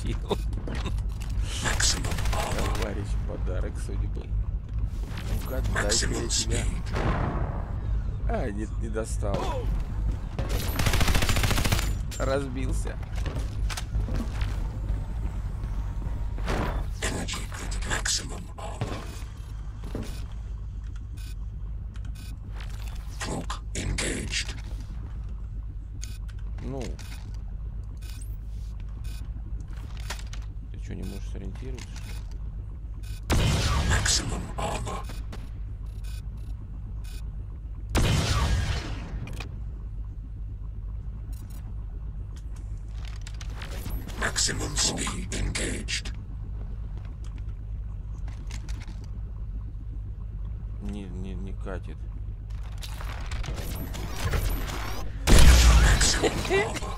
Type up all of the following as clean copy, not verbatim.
получил. Товарищ, подарок судьбы. Ну-ка, дай-ка я тебя. А, нет, не достал. Разбился. Ну. Ты что, не можешь сориентироваться, что ли? Maximum armor. Maximum speed engaged. Не катит. Maximum armor.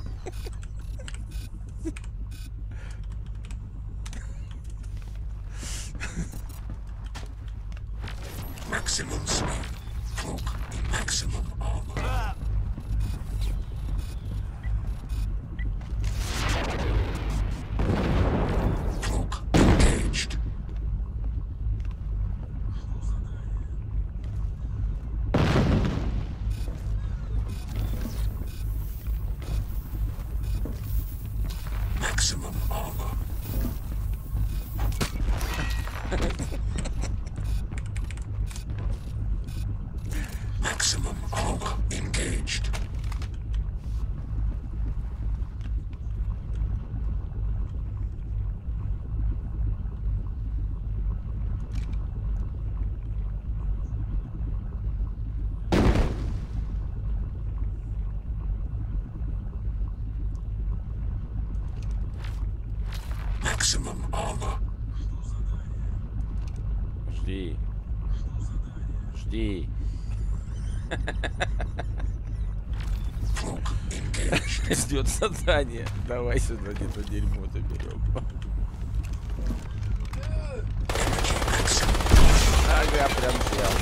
Maximum speed. Cloak in maximum armor. Cloak engaged. Maximum armor. Maximum armor engaged. Maximum armor. Жди. Жди. Cloak engaged. Ждет задание. Давай сюда где-то дерьмо заберем. Ага, прям взял.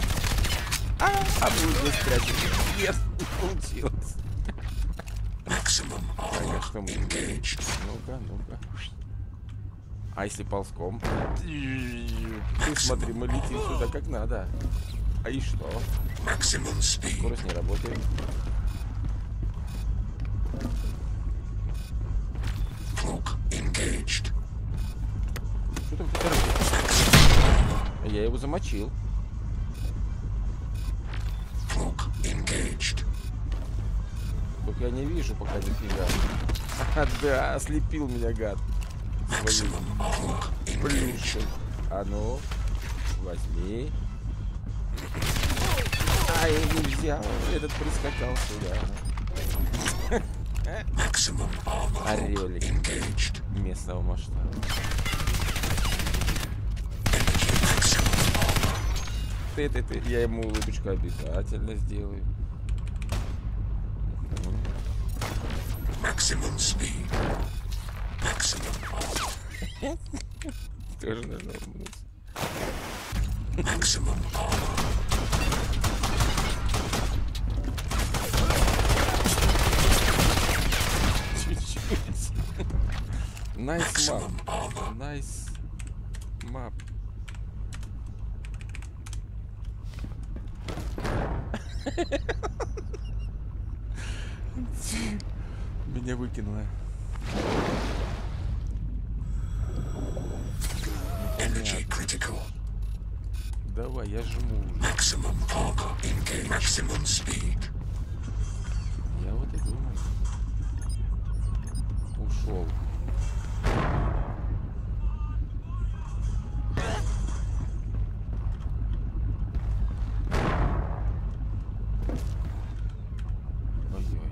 А будет спрятать. Нет, не получилось. Maximum Так, а armor что мы? engaged. Ну-ка, ну-ка. А если ползком? Ты смотри, мы летим сюда как надо. А и что? Maximum speed. Скорость не работает. Cloak engaged. Что там ты торопишься? А я его замочил. Cloak engaged. Только я не вижу пока нифига. Да, ослепил меня гад. Своим Maximum armor engaged. плюшкой. А ну, возьми. Ай, не взял. Этот прискакал сюда. Maximum armor Орелик engaged. местного масштаба. Ты. Я ему улыбочку обязательно сделаю. Maximum speed. Maximum armor. Тоже нужно улыбнуться. Maximum armor. Чуть-чуть. Найс мап. Maximum armor. Найс мап. Меня выкинуло. Energy critical. Давай, я жму уже. Maximum armor engaged. Maximum speed. Я вот и думаю. Ушел. Ой-ой.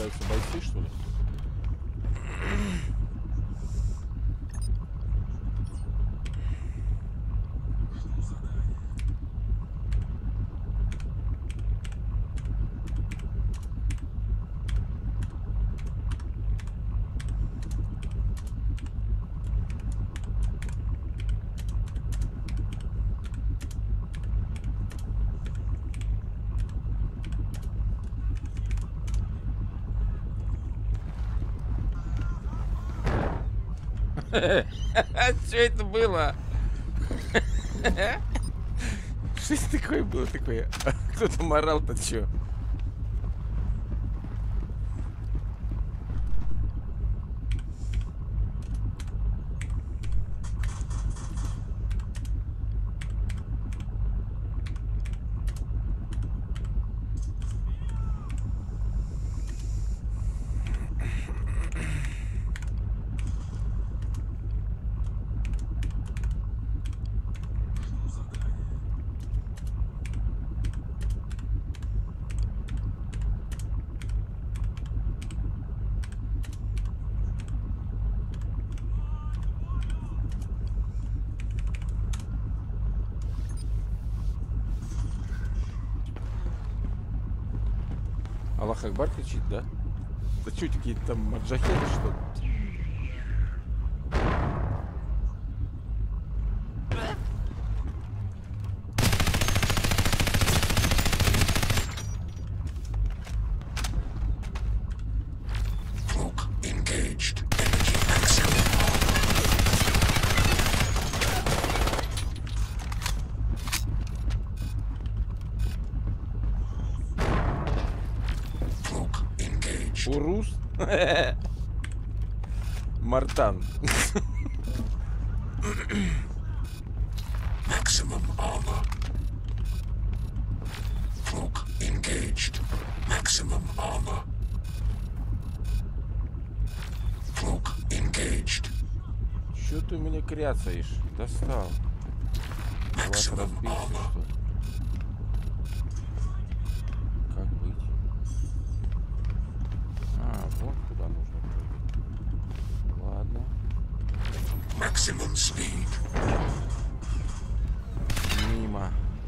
собираются бойцы, что ли? Что это было? Что это такое было такое? Кто там орал-то чё? Аллах Акбар кричит, да? Да что, какие-то там маджахеды, что ли? Cloak engaged. Energy maximum. Cloak engaged. Урус? Мартан. Maximum armor. Cloak engaged. Maximum armor. Cloak engaged. Чё ты меня кряцаешь? Достал. Глаз Maximum разбился, armor. что ли? Как быть? А, вот куда нужно прыгать. Ладно. Maximum speed. Мимо.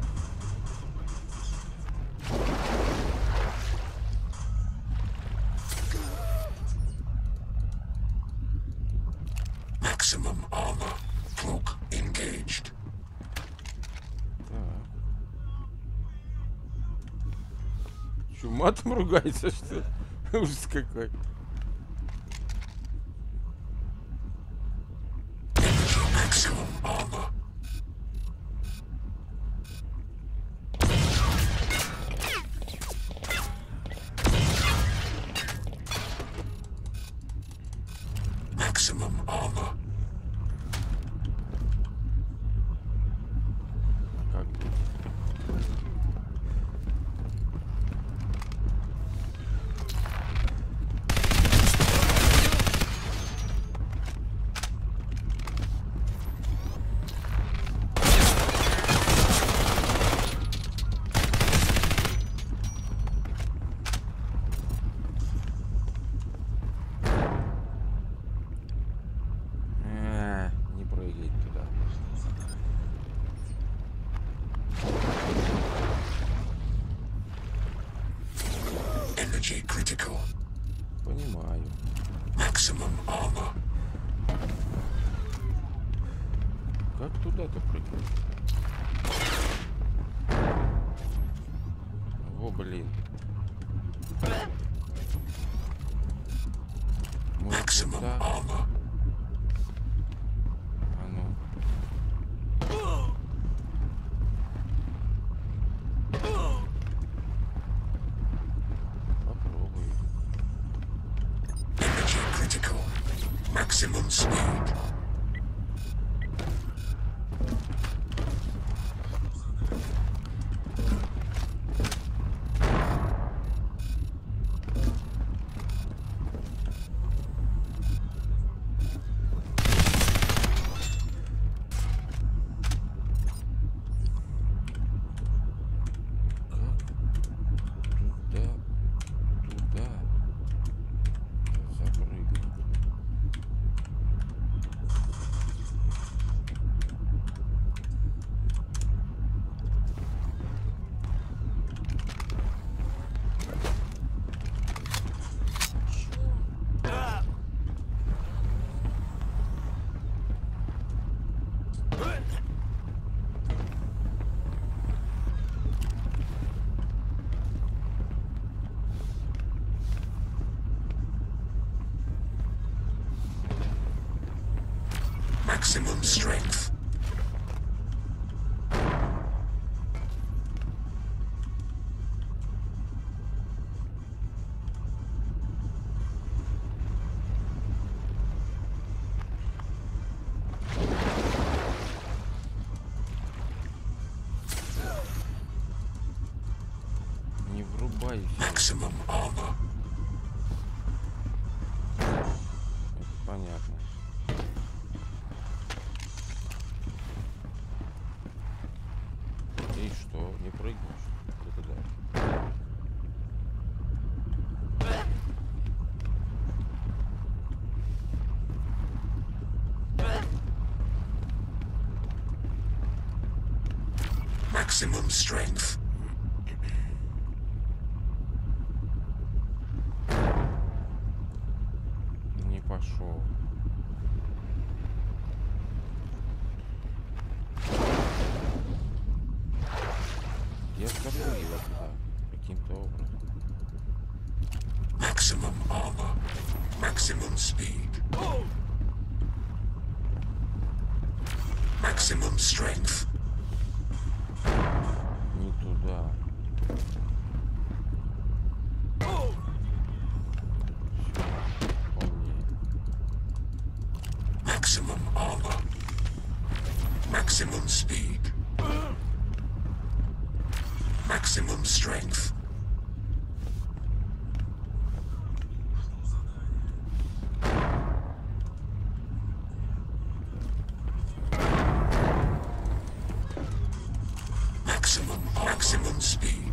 Maximum armor. Cloak engaged. Так. Чё, матом ругается, что ли? Ужас какой. Maximum armor. Maximum armor. Как быть? Не прыгай туда. Energy critical. Понимаю. Maximum armor. Как туда-то прыгать? О, блин. Может, Maximum вот так? armor. А ну. Попробуй. Energy critical. Maximum speed. Как? Туда. Туда. Maximum strength. Не врубай. Maximum armor. Понятно. И что, не прыгнешь? Что ты дальше? Maximum strength. Не пошел. Я скажу его туда каким-то образом. Maximum armor. Maximum speed. Maximum strength. Не туда. Всё, помни. Maximum armor. Maximum speed. Maximum strength. Maximum speed.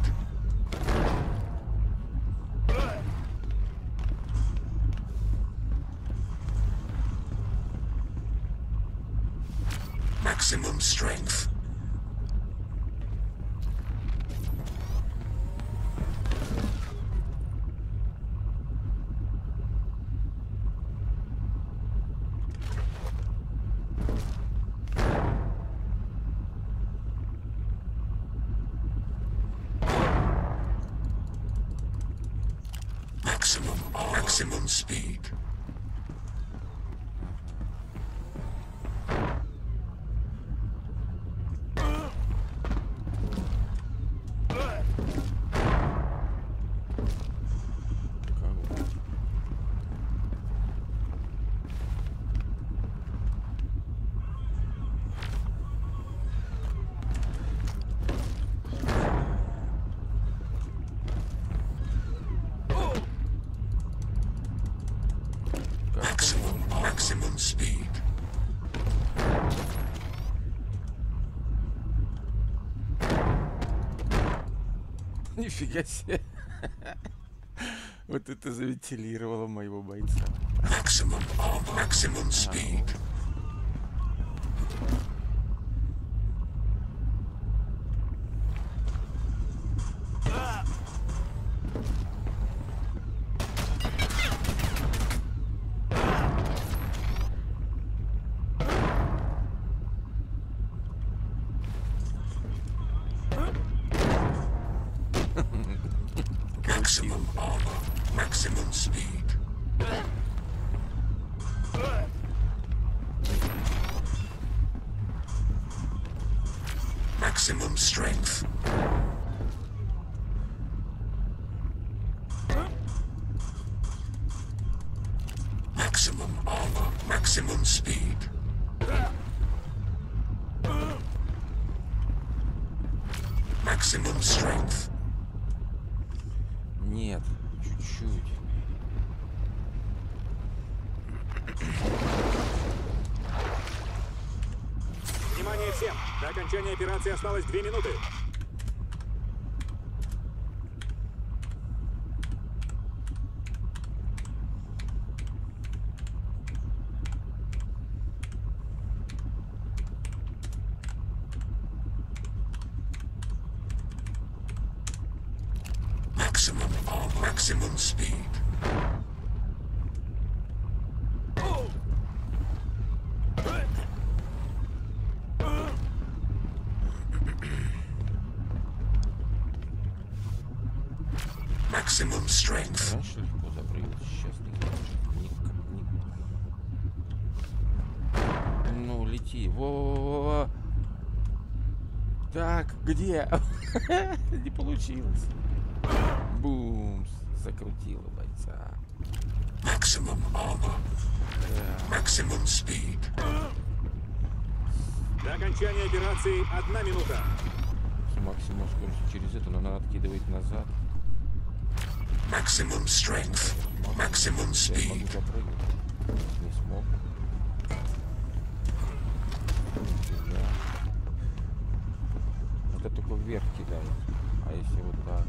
Maximum strength. Maximum speed. Maximum speed. Нифига себе. Вот это завентилировало моего бойца. Maximum armor. Maximum speed. Maximum armor. Maximum speed. Maximum strength. Maximum armor. Maximum speed. Maximum strength. Нет, чуть-чуть. Внимание всем! До окончания операции осталось 2 минуты. Maximum armor. Maximum speed. Maximum strength. Раньше легко запрыгивать, сейчас не знаю. Ну, уйти. Во-во-во-во. Так, где? Не получилось. Бум. Закрутила бойца. Maximum armor. Maximum speed. До окончания операции 1 минута. С максимум скоростью через это, но надо откидывать назад. Maximum strength. Maximum Я могу speed. запрыгнуть. Не смог. Да. Это только вверх кидает. А если вот так?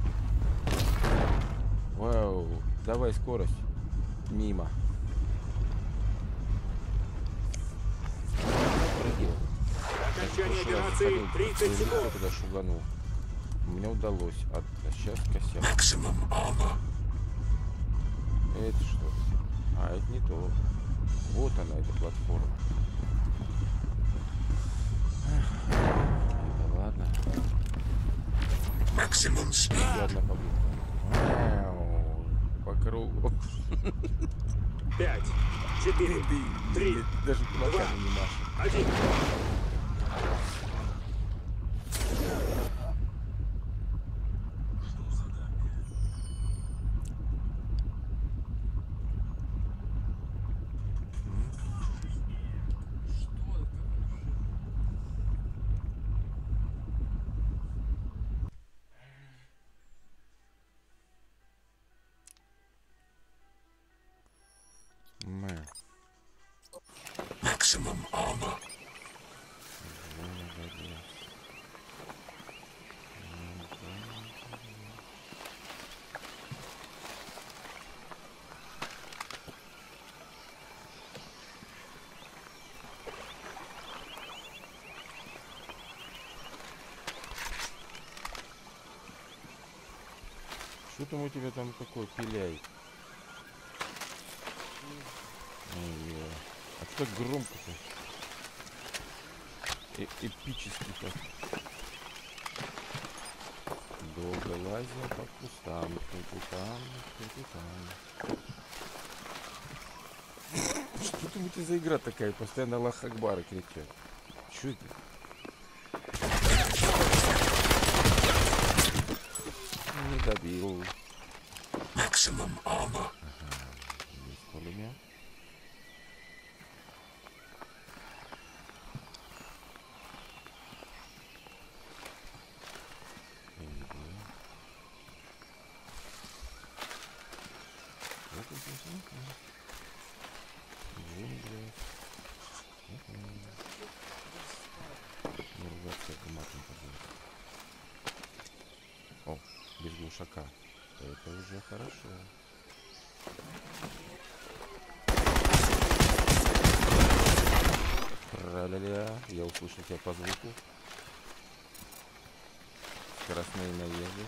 Вау. Давай скорость. Мимо. Прыгивай. До окончания операции 30 секунд. Туда шуганул. Мне удалось. А сейчас косяк. Maximum armor. Это что? А, это не то. Вот она, эта платформа. Да ладно. Maximum speed. Еще одна попытка. Мяу. По кругу. 5, 4, 3, Даже кулаками не машет. 1. Maximum armor. Что там у тебя там такое пиляет? Ой, а что так громко-то? Эпически так. Долго лазим по кустам, кто-то там, кто-то там. Что там это за игра такая? Постоянно Аллах Акбара кричат. Что это? Не добил. Maximum armor. Есть пулемет. Не ругаться матом, пожалуйста. О, без глушака. Это уже хорошо. Тра-ля-ля. Я услышал тебя по звуку. Скоростные наезды.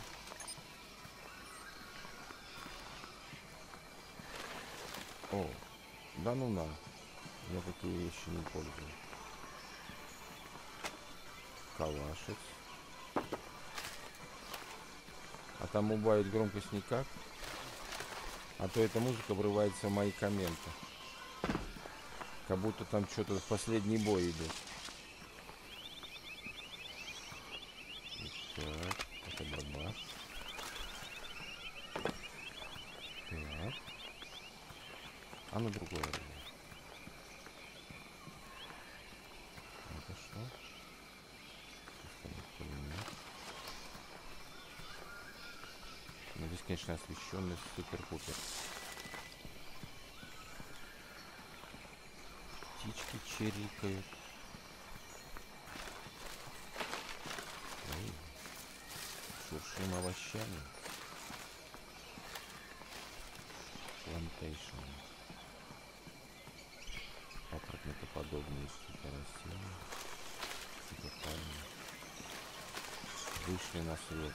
О, да ну на. Я такие вещи не пользуюсь. Калашец. А там убавить громкость никак. А то эта музыка врывается в мои комменты. Как будто там что-то в последний бой идет. Так, это бабах. Так. А на другое оружие. Это что? Ну, здесь, конечно, освещенность супер-пупер. Птички чирикают. Ой. Шуршим овощами. Плантейшн. Папоротникоподобные типа растения. Типа пальмы. Вышли на свет.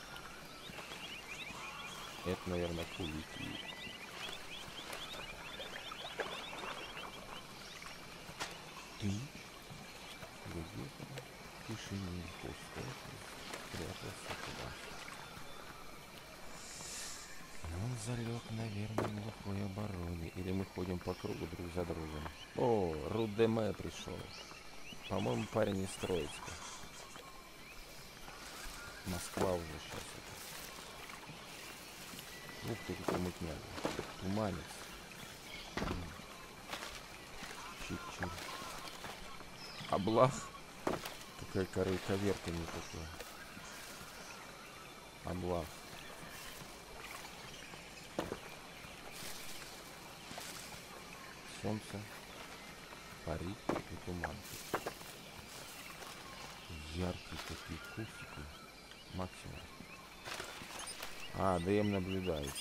Это, наверное, кулики. Ты где-то в тишине пустой спрятался туда. Он залег, наверное, в глухой обороне. Или мы ходим по кругу друг за другом. О, Рудеме пришел. По-моему, парень из Троицка. Москва уже сейчас. Ух ты, какой мутняк. Туманец. Чик-чик. Облах. Какая коверка не такая. Облах. Солнце парит и туман. Яркие такие кустики. Максимум. А, ДМ наблюдает.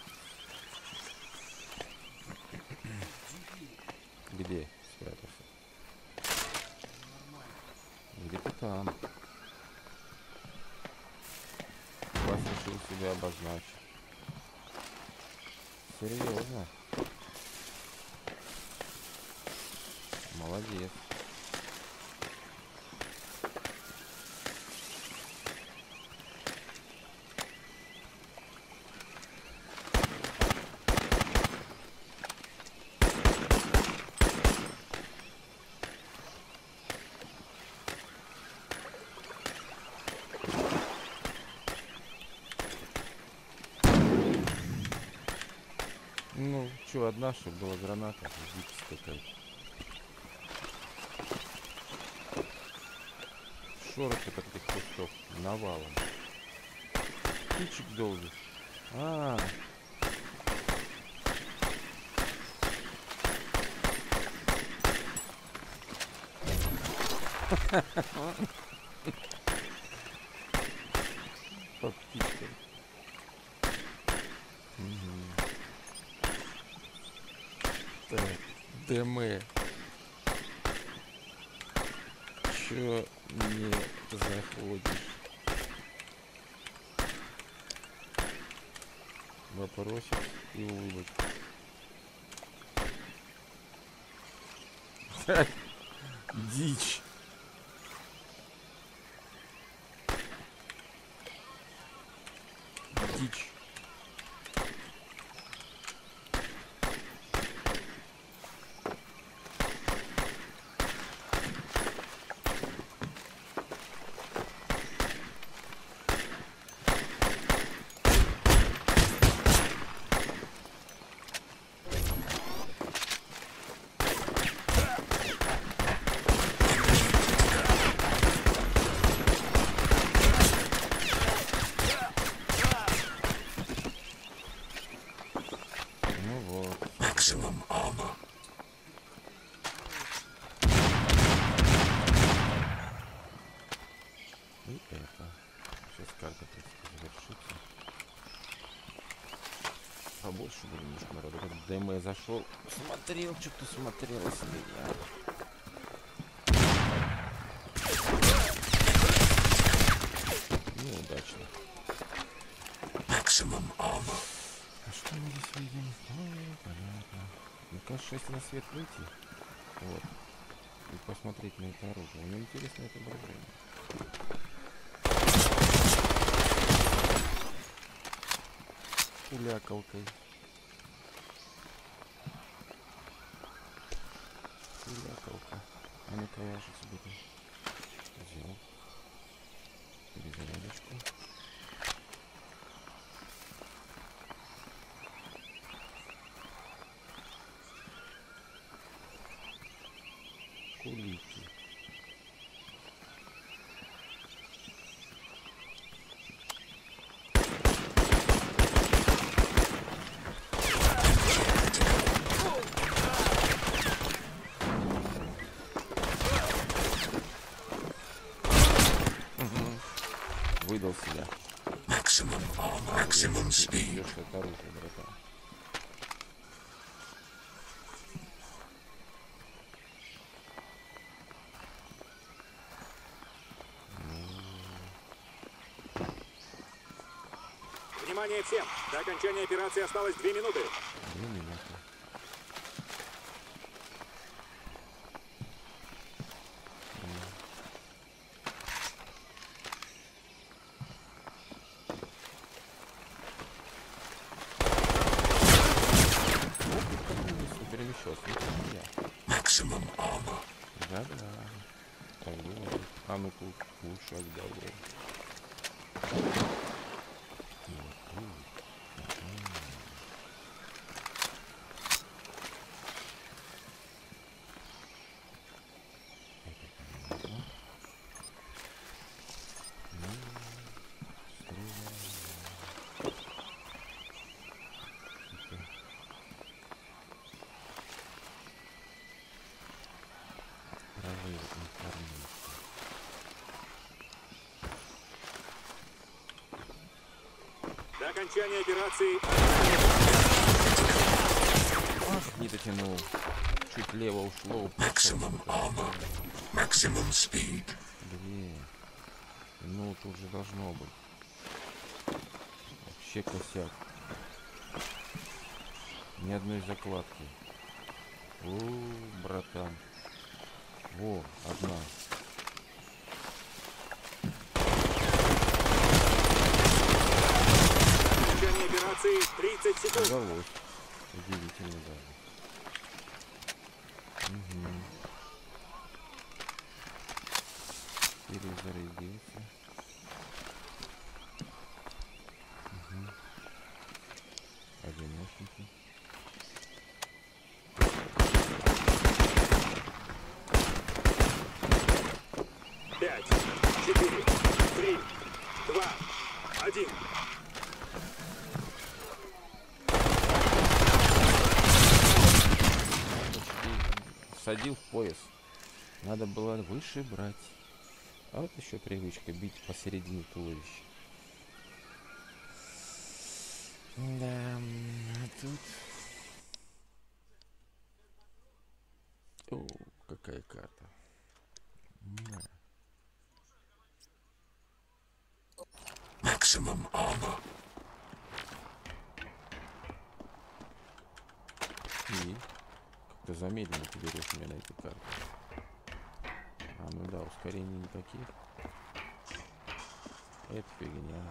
Где спрятался? Где-то там. Вас решил себя обозначить. Серьезно. Молодец. Ну, что, одна, чтобы была граната, дикость какая-то. Шорох таких кустов навалом. Птичек долбит. А, по птичкам. Так, ДМ. Чё не заходишь? Вопросик и улыбочка. Дичь. Дичь. Maximum armor. И это. Сейчас карта завершится. Побольше было немножко народу. Как ДМ зашел, смотрел, что-то смотрел, следил. Неудачно. Maximum armor. А что мы здесь видим? О, понятно. Ну, конечно, если на свет выйти, вот, и посмотреть на это оружие. Мне интересно это отображение. Улякалкой. Улякалка. А ну-ка я же себе взял. Перезарядочку. Кулики. Выдал себя. Maximum armor. Maximum speed. Идёшь от оружия, братан. Внимание всем! До окончания операции осталось 2 минуты. 2 минуты. Перемещался. Maximum armor. Да-да. Так думаю. А ну-ка, лучше давай. До окончания операции... Ах, не дотянул. Чуть лево ушло. Maximum armor. Maximum speed. Блин. Ну, тут же должно быть. Вообще косяк. Ни одной закладки. О, братан. Во, одна. Окончание операции 30 секунд. Удалось. Удивительно даже. Угу. Перезарядился. Угу. Одиночники. Пять, 4, 3, 2, 1. Садил в пояс. Надо было выше брать. А вот еще привычка бить посередине туловища. Да, а тут... О, какая карта. Да. Maximum armor. И как-то замедленно ты берешь меня на эту карту. А, ну да, ускорений никаких. Это фигня.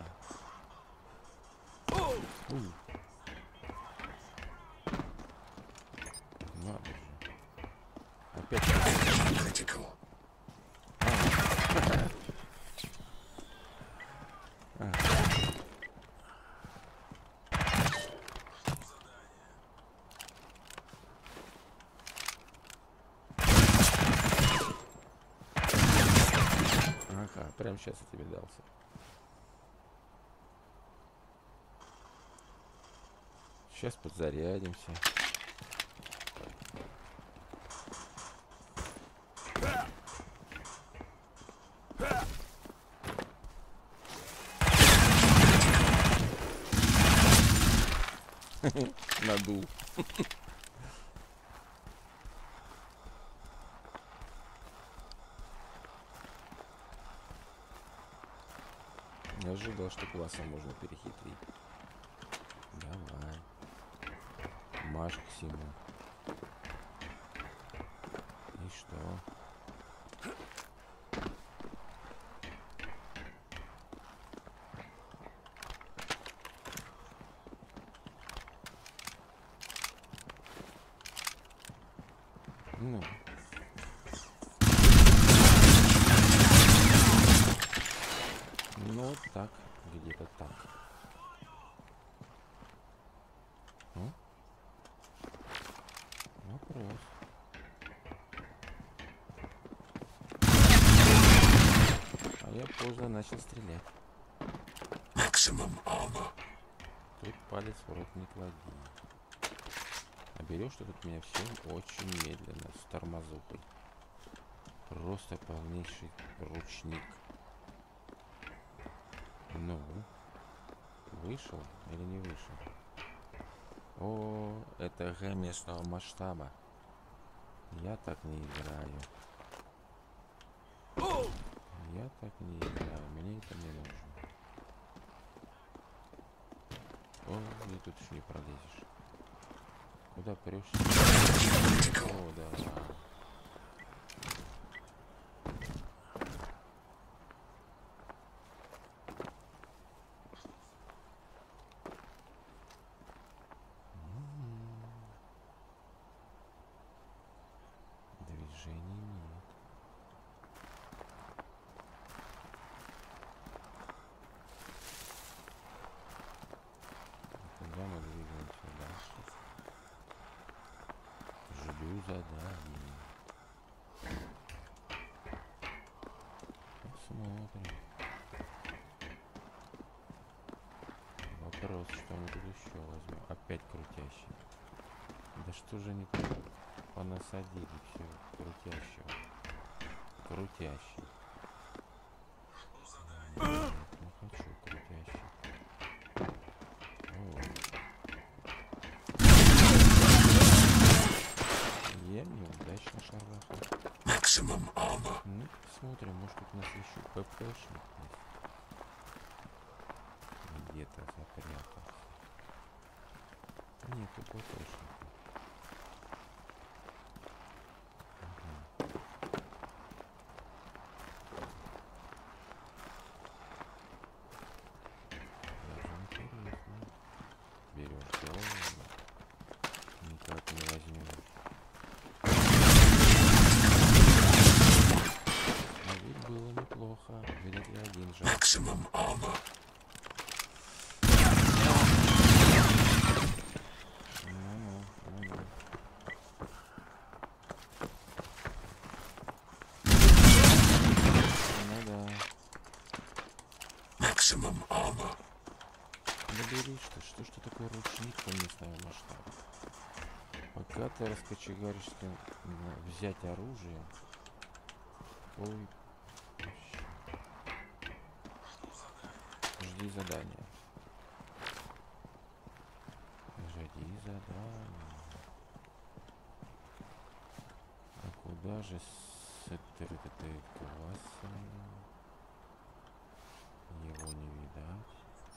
Надо же. Опять. Critical. Ага, прям сейчас я тебе дался. Сейчас подзарядимся. Надул. Не ожидал, что классом можно перехитрить. Давай. Маш к всему. И что? Ну. Ну, вот так. Где-то так. Ну? Вопрос. А я поздно начал стрелять. Maximum armor. Тут палец в рот не клади. А берешь ты тут меня все очень медленно, с тормозухой. Просто полнейший ручник. Ну, вышел или не вышел? О, это Г местного масштаба. Я так не играю. Я так не играю. Мне это не нужно. О, и тут еще не пролезешь. Куда прешься? О, да. Движений нет. задание. Посмотрим. Вопрос, что мы тут еще возьмем. Опять крутящий. Да что же они тут понасадили все крутящего. Крутящий. Нет, не хочу крутящий. О. Я неудачно шарахал. Maximum armor. Ну, смотрим, может тут у нас еще ППшник есть. Где-то запрятался. Нету ППшника. Даже интересно. Берешь голову, никак не возьмешь. А ведь было неплохо. Видать, я один же. Maximum armor. Ну. Ну да. Maximum armor. Да бери, что такое ручник-то местного масштаба? Пока ты раскочегаришься взять оружие. Ой. Вообще. Жди задания. Жди задания. А куда же с этой классом? Его не видать.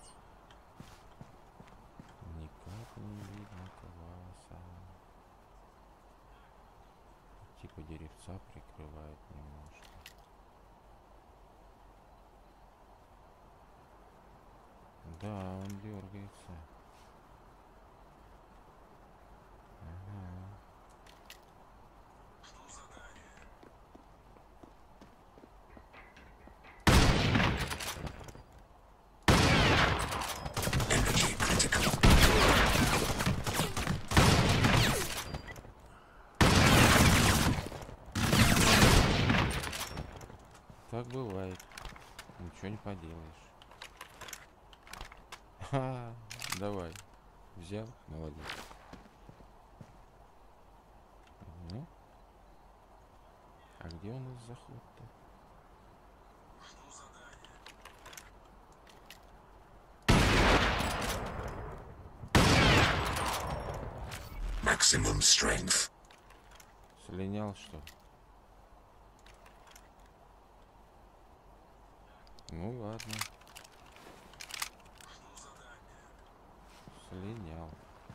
Никак не видно класса. Типа деревца прикрывает немножко. Да, он дергается. Ага. Energy critical. Так бывает. Ничего не поделаешь. Ха, давай. Взял, молодец. Ну? А где у нас заход-то? Maximum strength. Слинял, что ли? Ну ладно. Слинял.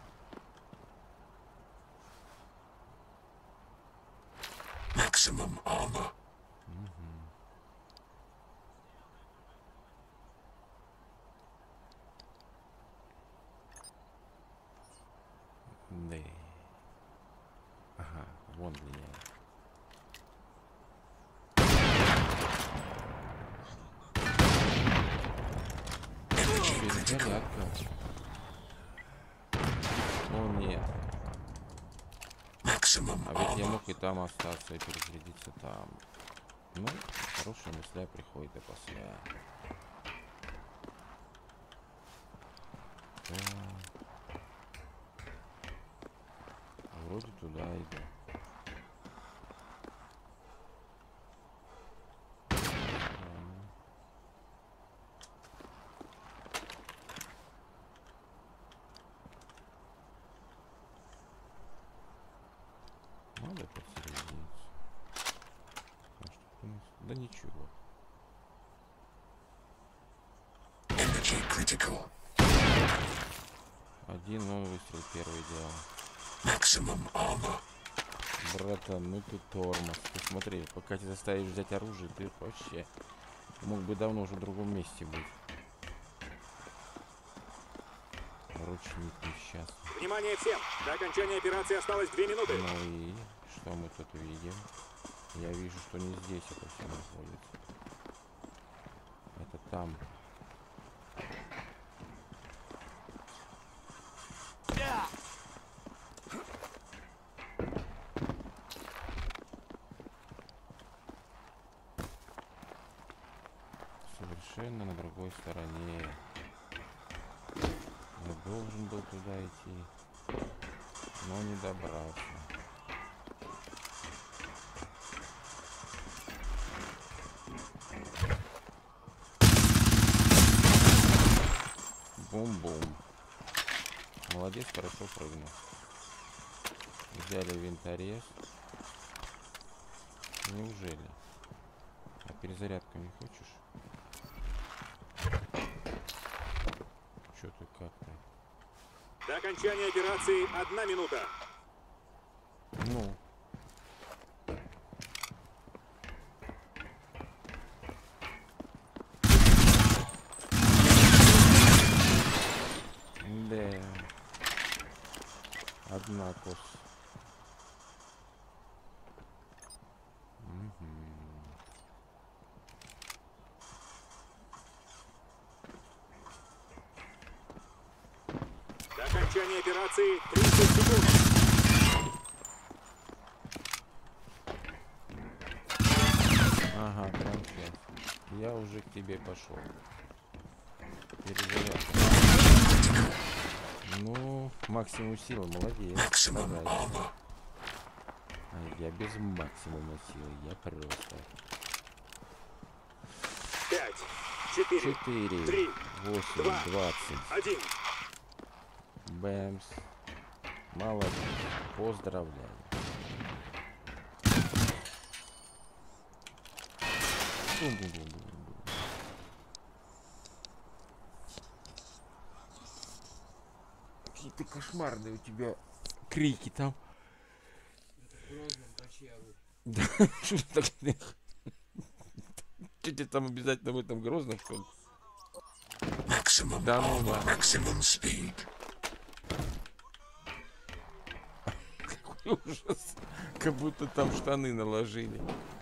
Maximum armor. Да. Ага, вон линяет. Energy critical. Перезарядка. О нет. Maximum А ведь я armor. мог и там остаться и перезарядиться там. Ну, хорошие мысля приходят и после. Так. Вроде туда иду. Надо подсоединиться. А что у нас? Да ничего. Energy critical. Один он выстрел первый делал. Maximum armor. Братан, ну ты тормоз. Ты смотри, пока тебя заставишь взять оружие, ты вообще мог бы давно уже в другом месте быть. Ручник несчастный. Внимание всем! До окончания операции осталось 2 минуты. Ну и что мы тут видим? Я вижу, что не здесь это все находится. Это там. другой стороне. Я должен был туда идти, но не добрался. Бум-бум. Молодец, хорошо прыгнул. Взяли винторез. Неужели? А перезарядку не хочешь? Чё ты как-то? До окончания операции 1 минута. Ну. Да. Однако. До окончания операции 30 секунд. Ага, прям сейчас. Я уже к тебе пошел. Перезарядка. Ну, максимум силы, молодец. Maximum Давай. armor. А я без максимума силы, я просто. 5, 4, 4, 3, 8, 2, 20. 1. Бэмс. Молодец. Поздравляю. Бум-бум-бум-бум-бум. Какие-то кошмарные у тебя крики там. Да, что ты так? Что тебе там обязательно в этом Грозном, что ли? Maximum Да ну armor. ладно. Maximum speed. Какой ужас. Как будто там штаны наложили.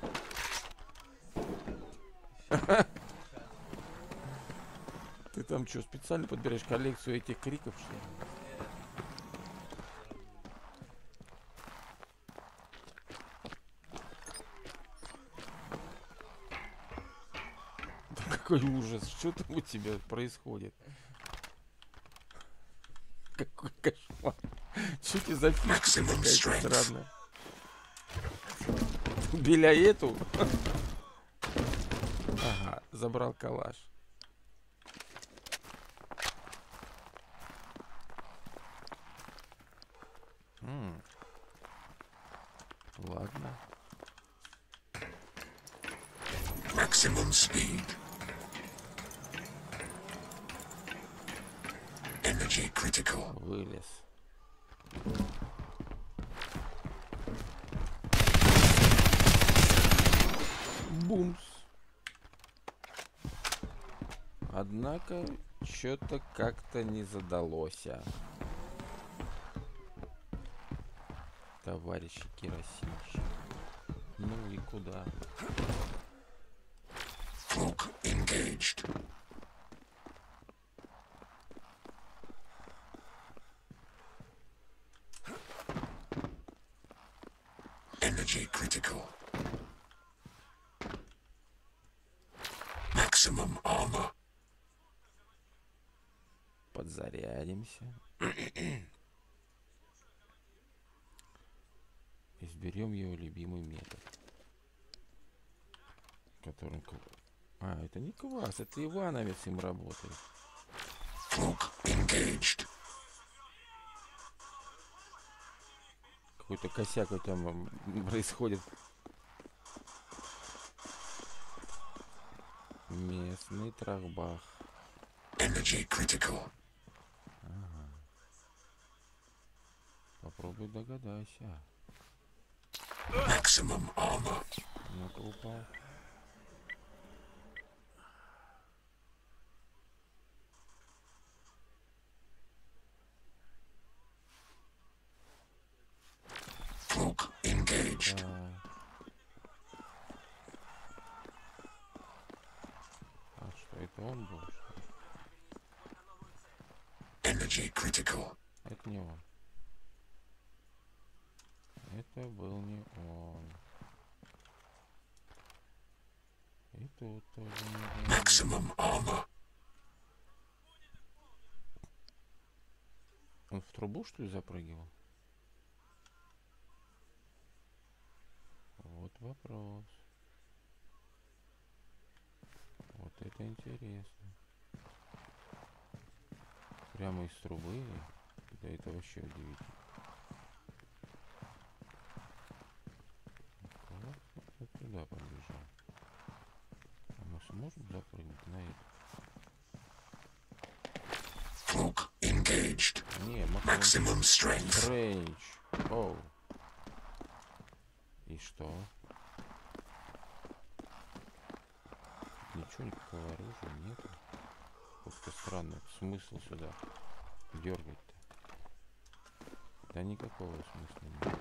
Ты там что, специально подбираешь коллекцию этих криков, что ли? Да какой ужас. Что там у тебя происходит? Какой кошмар. Что тебе за фишка Maximum какая-то strength. странная? Беля эту? Ага, забрал калаш. Ладно. Maximum speed. Energy critical. Вылез. Бумс. Однако, что-то как-то не задалось. Товарищи керосинщик. Ну и куда? Cloak engaged. Energy critical. Maximum armor. Подзарядимся. Изберем его любимый метод. Которым... А, это не квас, это Ивановец им работает. Cloak engaged. Какой-то косяк там происходит. Местный трахбах. Energy critical. Попробуй догадайся. Maximum armor. Ну-ка упал. Cloak engaged. А что, это он был? Что ли? Energy critical. Это не он. Это был не он. И тут тоже не он. Maximum armor. Он в трубу, что ли, запрыгивал? Вот вопрос. Вот это интересно. Прямо из трубы? Да это вообще удивительно. Вот туда побежал. А мы сможем запрыгнуть на это? Cloak engaged. Не, Maximum strength. Стрэндж. Оу. И что? Ничего, никакого оружия нету. Как-то странно. Смысл сюда дергать-то? Да никакого смысла нет.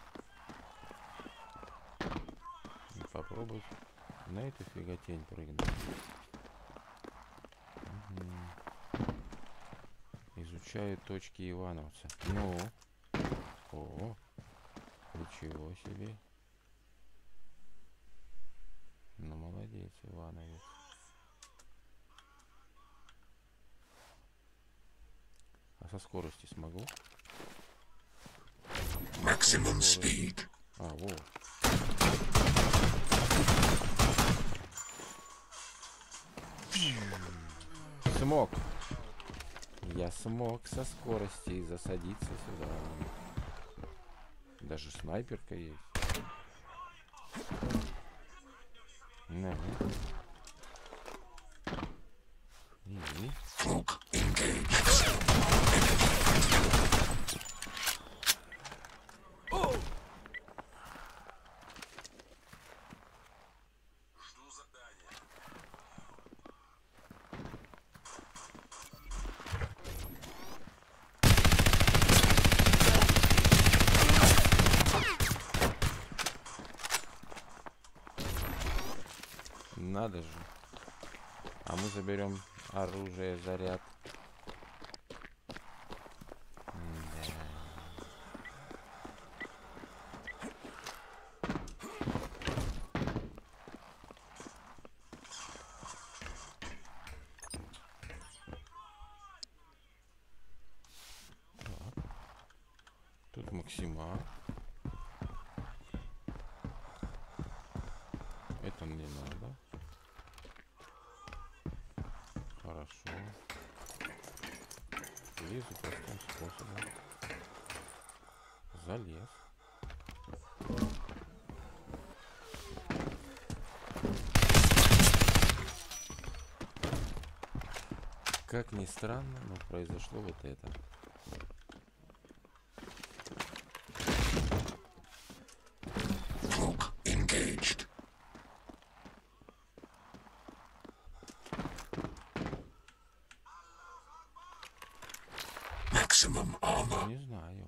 Попробовать на эту фиготень прыгнуть. Угу. Изучаю точки Ивановца. Ну. О. Ничего себе. Ну, молодец, Ивановец. А со скорости смогу? Maximum speed. А, вот. Смог. Я смог со скорости засадиться сюда. Даже снайперка есть. На. И... Cloak engaged. Надо же. А мы заберем оружие, заряд. Да. Так. Тут максимал. Это мне надо. Хорошо. Лезу простым способом. Залез. Как ни странно, но произошло вот это. Cloak engaged. Maximum armor. Не знаю.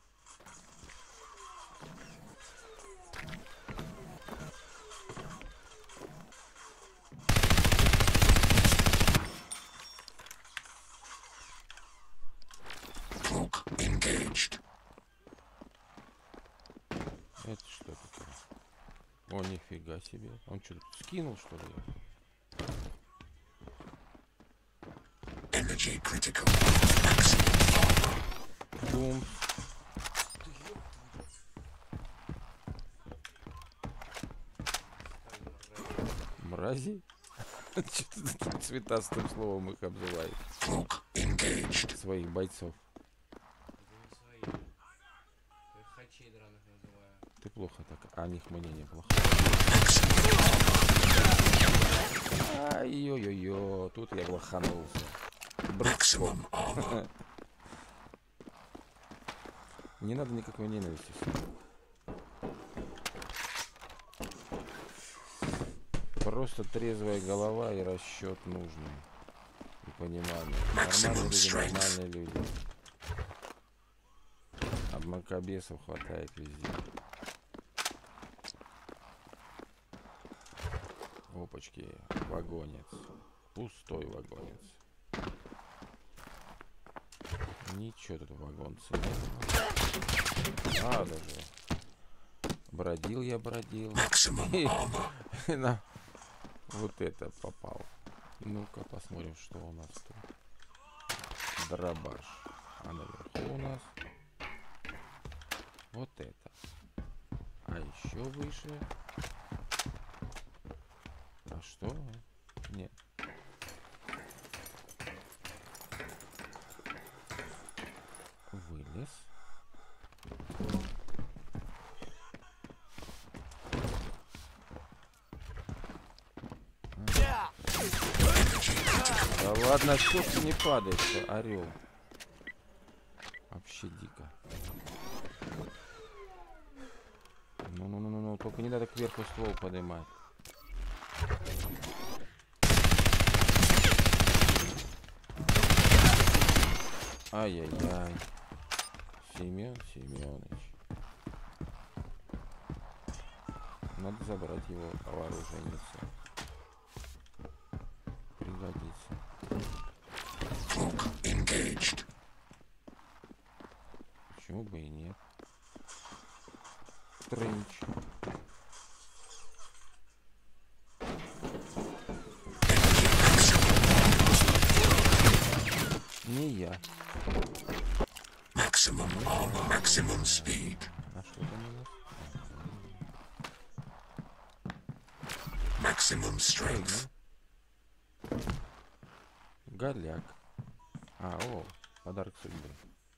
Cloak engaged. Это что такое? О, нифига себе. Он что, скинул, что ли? Energy critical. Maximum armor. Бум. Мрази? Что-то тут цветастым словом их обзывает. Cloak engaged. Своих бойцов. Это не свои. Я их хачей драных называю. Ты плохо так. О них мнение плохо. Ай-ё-ё-ё. Тут я лоханулся. Maximum armor. Не надо никакой ненависти сюда. Просто трезвая голова и расчет нужный. И понимание. Нормальные люди, нормальные люди. А мракобесов хватает везде. Опачки. Вагонец. Пустой вагонец. Ничего тут вагонца нет. Надо же. Бродил я, бродил. Maximum armor. На вот это попал. Ну-ка посмотрим, что у нас тут. Дробаш. А наверху. наверху у нас вот это. А еще выше. А что? Нет. Вылез. Да ладно, что ты не падаешь, орел? Вообще дико. Ну, только не надо кверху ствол поднимать. Ай-яй-яй. Семен Семенович. Надо забрать его вооружениться. Пригодится. Cloak engaged. Почему бы и нет? Тренч. Не я. Maximum armor, maximum speed. А что там у нас? Maximum strength. Голяк. А, о, подарок судьбы.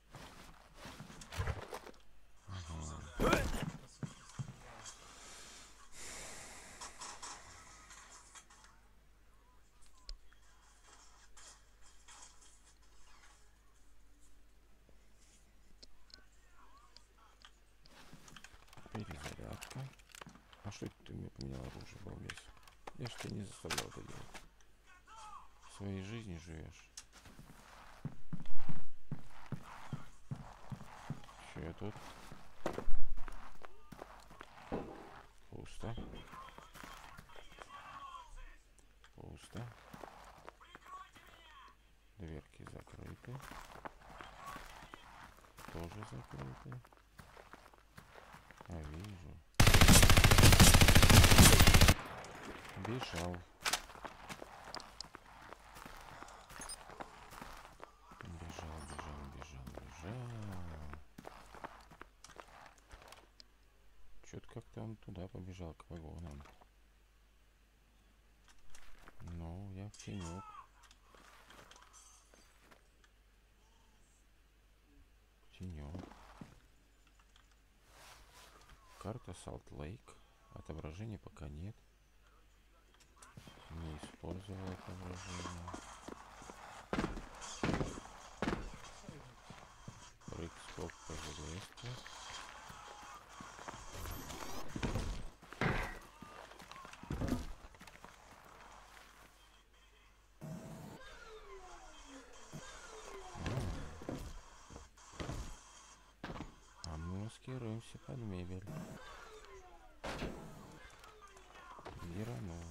Перезарядка. А что это ты мне поменял оружие, балбес? Я ж тебя не заставлял это делать. В своей жизни живешь. Что я тут? Пусто. Пусто. Дверки закрыты. Тоже закрыты. А, вижу. Бежал. Бежал. Чё-то как-то он туда побежал, к вагонам. Ну, я в тенек. Тенек. Карта Салт-Лейк. Отображения пока нет. Не использовал отображение. Прыг-скок по железке. А мы маскируемся под мебель. Геранова.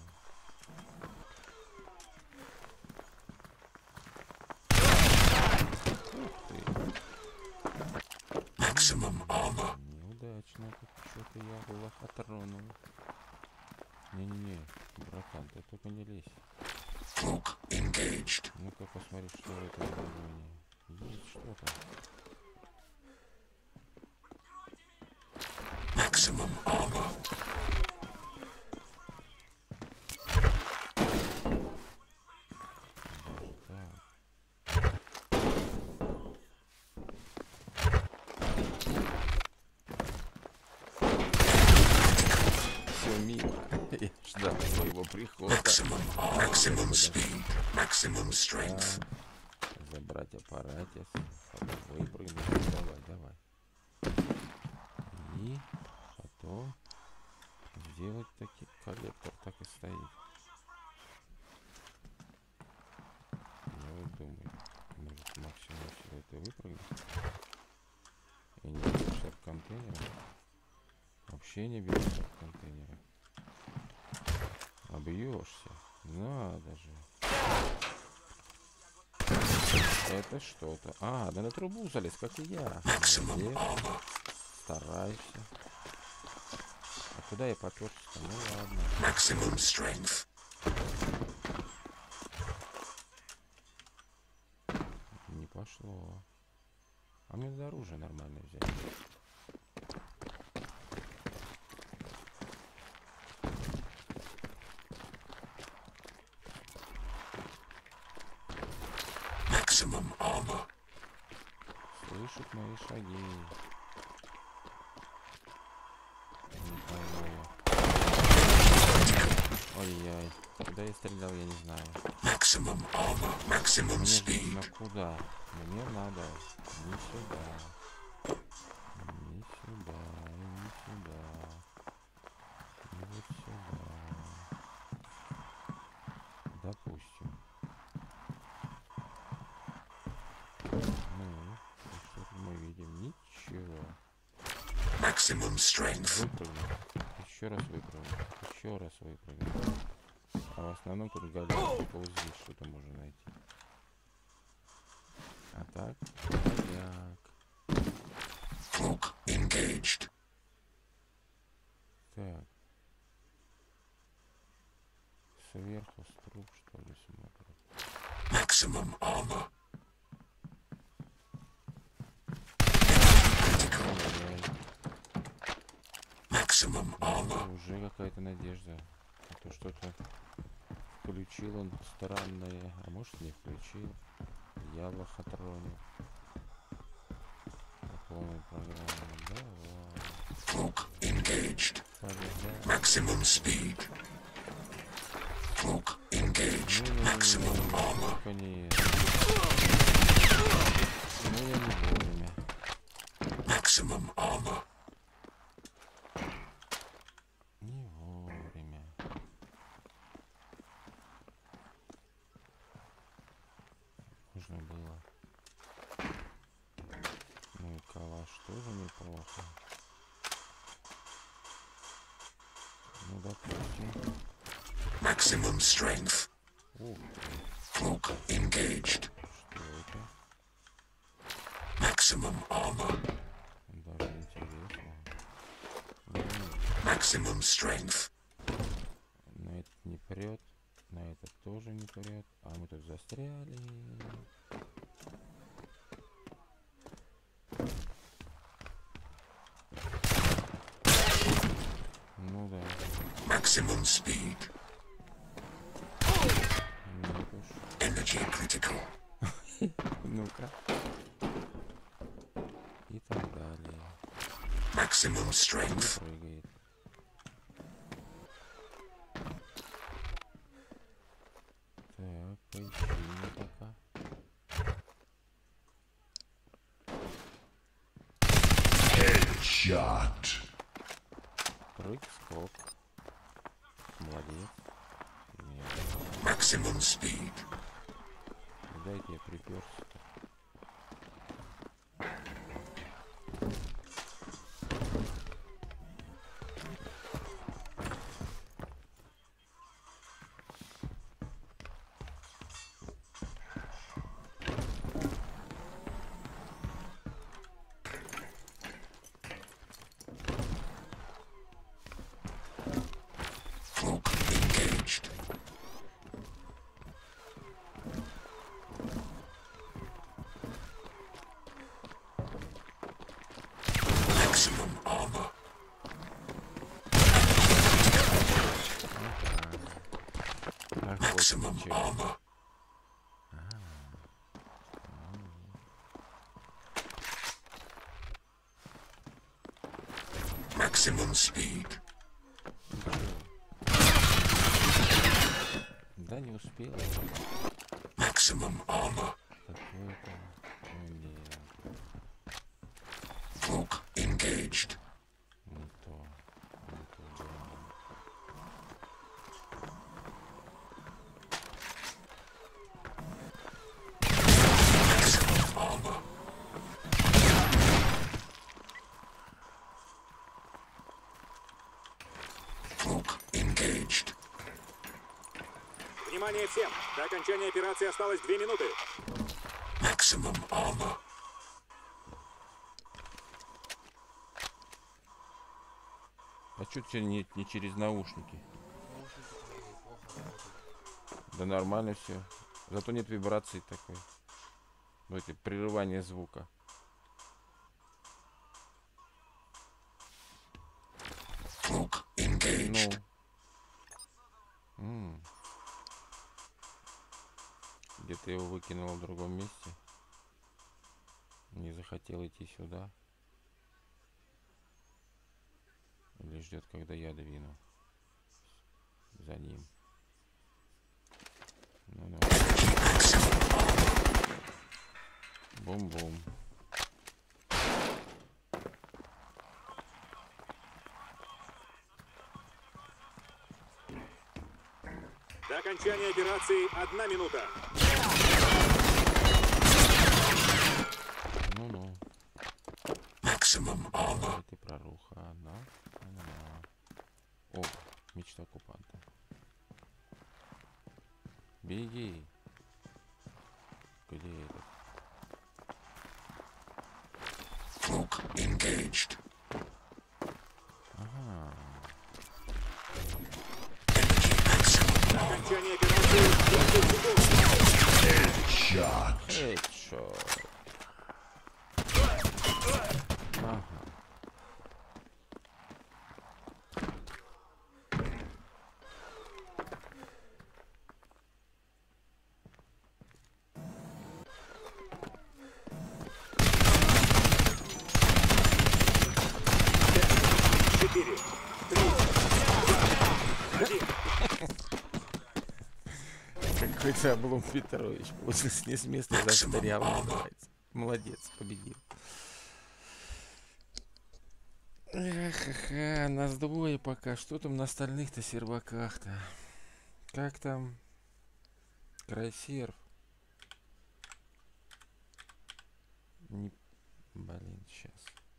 Maximum armor. Неудачно, тут что-то я было отронул. Не-не-не, братан, ты только не лезь. Cloak engaged. Ну-ка посмотри, что в этом вагоне. Есть что-то. Maximum armor. Все мимо. Я ждал своего прихода. Maximum speed. Maximum strength. Забрать аппаратис. Выпрыгнуть. Давай. И потом сделать таки коллектор так и стоит. Я вот думаю, может максимум всего это выпрыгнуть. И не бежишь от контейнера. Вообще не бежишь от контейнера. Обьешься. Надо же. Это что-то. А, да на трубу залез, как и я. Молодец. Старайся. А куда я поперся-то? Ну ладно. Maximum strength. Не пошло. А мне надо оружие нормальное взять. Maximum armor. Слышит мои шаги. Не пойму. Ой-яй. Куда я стрелял, я не знаю. Maximum armor. Maximum Мне же speed. нужно куда? Мне надо не сюда. Не сюда. Не сюда. И вот сюда. Допустим. Ну, и что мы видим? Ничего. Maximum strength. Выпрыгнул. Еще раз выпрыгнул. Еще раз выпрыгнул. А в основном тут галяк. Вот здесь что-то можно найти. А так, галяк. Cloak engaged. Так. Сверху с труб, что ли, смотрят. Maximum armor. Ой-ой. Maximum armor. Ну, уже какая-то надежда. А то что-то включил он странное. А может не включил. Я лохотронил. По полной программе. Давай. Cloak engaged. Полезай. Maximum speed. Cloak engaged. Maximum armor. Только не это. Ну, я не вовремя. Maximum armor. Не вовремя. Нужно было. Ну и калаш тоже неплохо. Ну, допустим. Maximum strength. Ух, Cloak engaged. что это? Maximum armor. Даже интересно. Ну, Maximum strength. на этот не прет. На этот тоже не прет. А мы тут застряли. Ну да. Maximum speed. Нет уж. Energy critical. Ну-ка. И так далее. Maximum Не strength. прыгает. Так, поищи меня пока. Shot. Прыг, скок. Молодец. Нет. Maximum speed. Куда это я приперся? Cloak engaged. Maximum armor. Maximum Охотничек. armor. Maximum speed. Да не успел. Maximum armor. Какой-то. Ой, нет. Cloak engaged. Не то. Не то. Maximum armor. Cloak engaged. Внимание всем! До окончания операции осталось 2 минуты. Maximum armor. А чё тебе не через наушники? Наушники твои плохо работают. Да нормально все. Зато нет вибрации такой. Ну, это прерывание звука. Fluke engaged. Ну. Где ты его выкинул в другом месте? Не захотел идти сюда? Или ждет, когда я двину за ним? Ну. Бум-бум. До окончания операции 1 минута. Ну-ну. Maximum armor. Ты проруха. О, мечта оккупанта. Беги. Где этот? Fluke engaged. Ага. До окончания операции 10 секунд. Shot. Хедшот. Ага. Четыре, три, два, один. Какой-то Облом Петрович. После с места застрял, называется. Молодец, победил. Ха-ха, нас двое пока. Что там на остальных-то серваках-то? Как там? Крайсерв. Не... Блин, сейчас.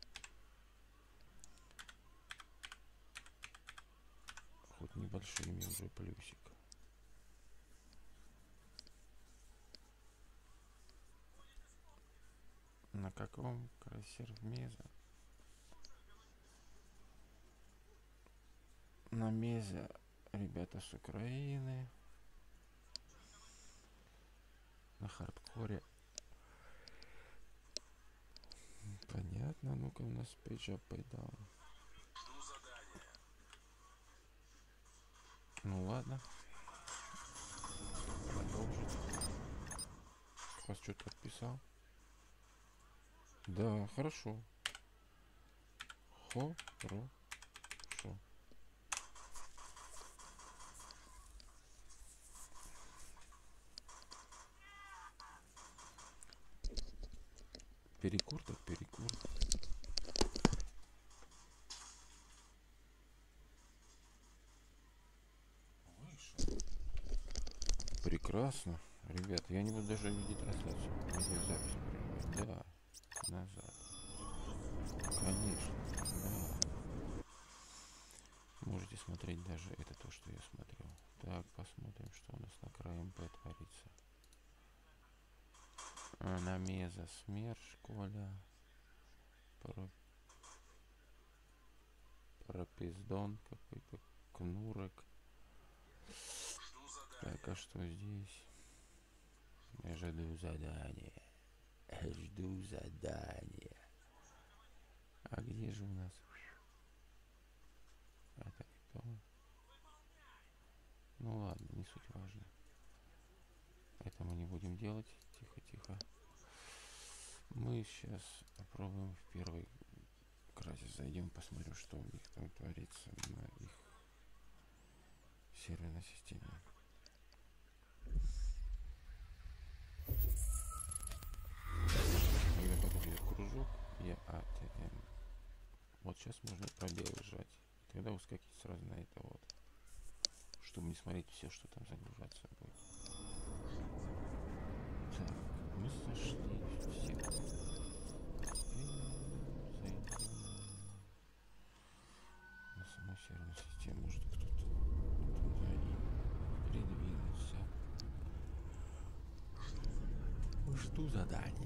Хоть небольшой имею уже плюсик. На каком крайсерв Меза? На Мезе ребята с Украины. На хардкоре. Понятно. Ну-ка у нас пейджап пайдаун. Ну ладно. Продолжить. Вас что-то подписал? Да, хорошо. Хорошо. Перекур так перекур. Прекрасно. Ребят, я не буду даже видеть трансляцию. Видеозапись прерывать. Да. Назад. Конечно. Да. Можете смотреть даже это то, что я смотрел. Так, посмотрим, что у нас на крае МП творится. На Меза СМЕРШ, Коля. Пропиздон какой-то. Кнурок. Так, а что здесь? Я жду задание. Жду задание. А где же у нас? Это не то. Ну ладно, не суть важно. Это мы не будем делать. Тихо-тихо. Мы сейчас попробуем в первый крайсер зайдем, посмотрим, что у них там творится на их серверной системе. Когда подойдет кружок, я АТМ. Вот сейчас можно пробел сжать. И тогда ускакивать сразу на это вот. Чтобы не смотреть все, что там загружаться будет. Так, мы сошли все. Зайдем на саму серверную систему. Может кто-то придвинулся. Жду задания.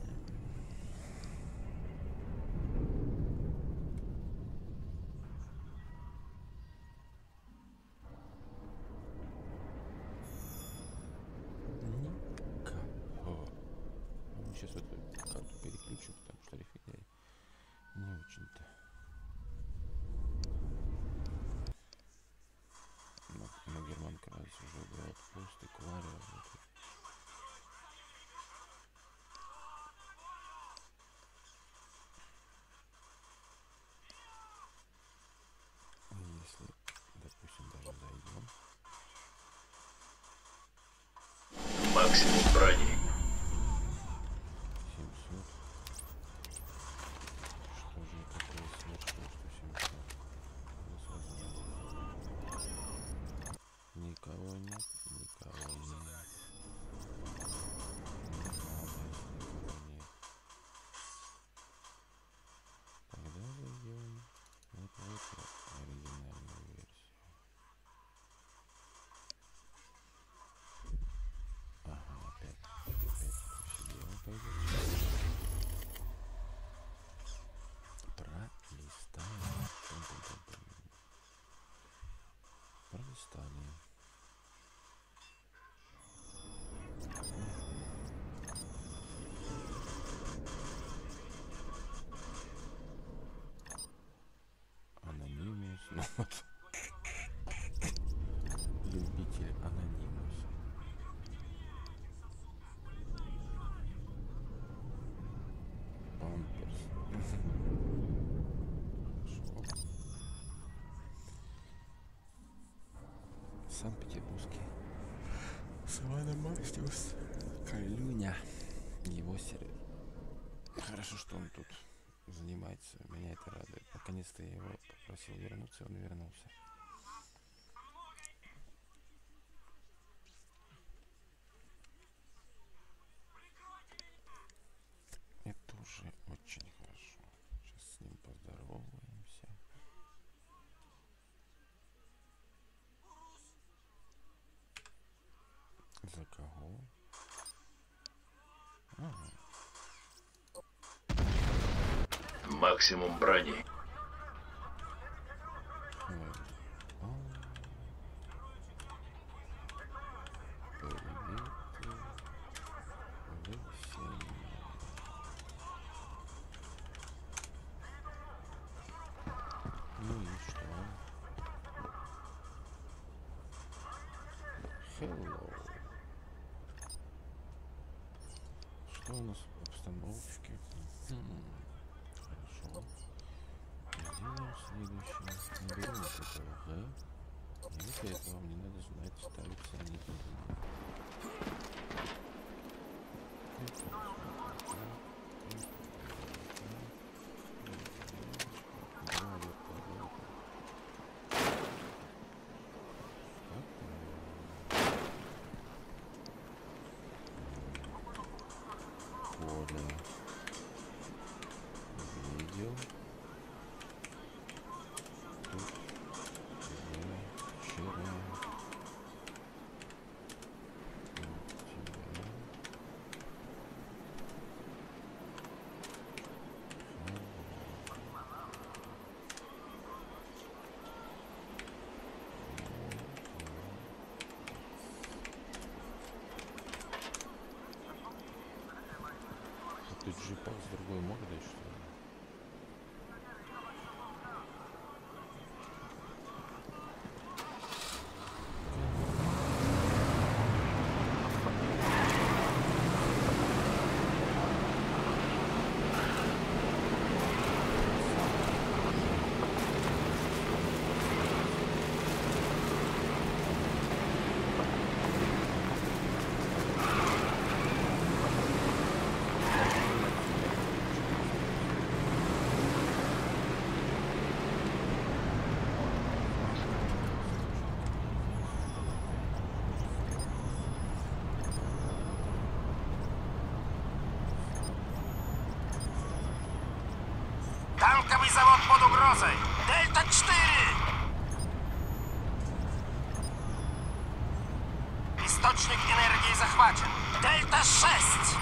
Сейчас эту карту переключу, потому что рефигей не очень-то. Вот. Любитель анонимуса. Памперс. Хорошо. Санкт-Петербургский. Савана Мастиус. Калюня. Его сервер. Хорошо, что он тут занимается. Меня это радует. Наконец-то я его попросил вернуться, он вернулся. Это уже очень хорошо. Сейчас с ним поздороваемся. За кого? Ага. Максимум брони. Ну и что? Hello. Что у нас в обстановочке? Хорошо. Сделаем следующее. Наберем вот этого Г. И для этого мне надо знать, ставится они тут. Видел. Тут вчера. Тут же пак с другой мордой, что ли? Танковый завод под угрозой! Дельта-4! Источник энергии захвачен! Дельта-6!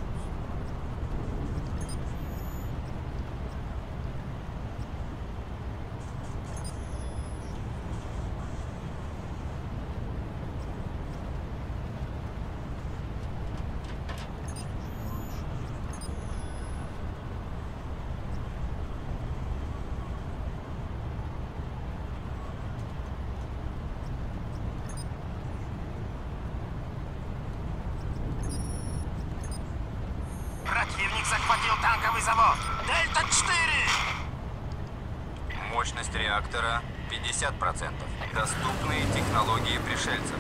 Противник захватил танковый завод! Дельта-4! Мощность реактора 50%. Доступные технологии пришельцев.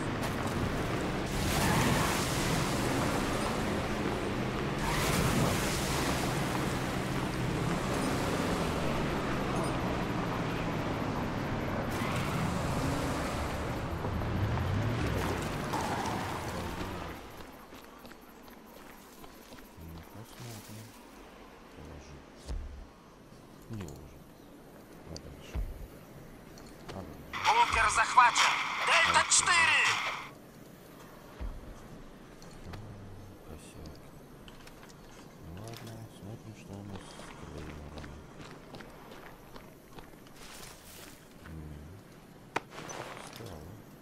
Посмотрим. Положить. Не уже. А дальше. Бункер захвачен! Дельта-4! Косяк. Ну ладно, смотрим, что у нас с клеймерами. Стало.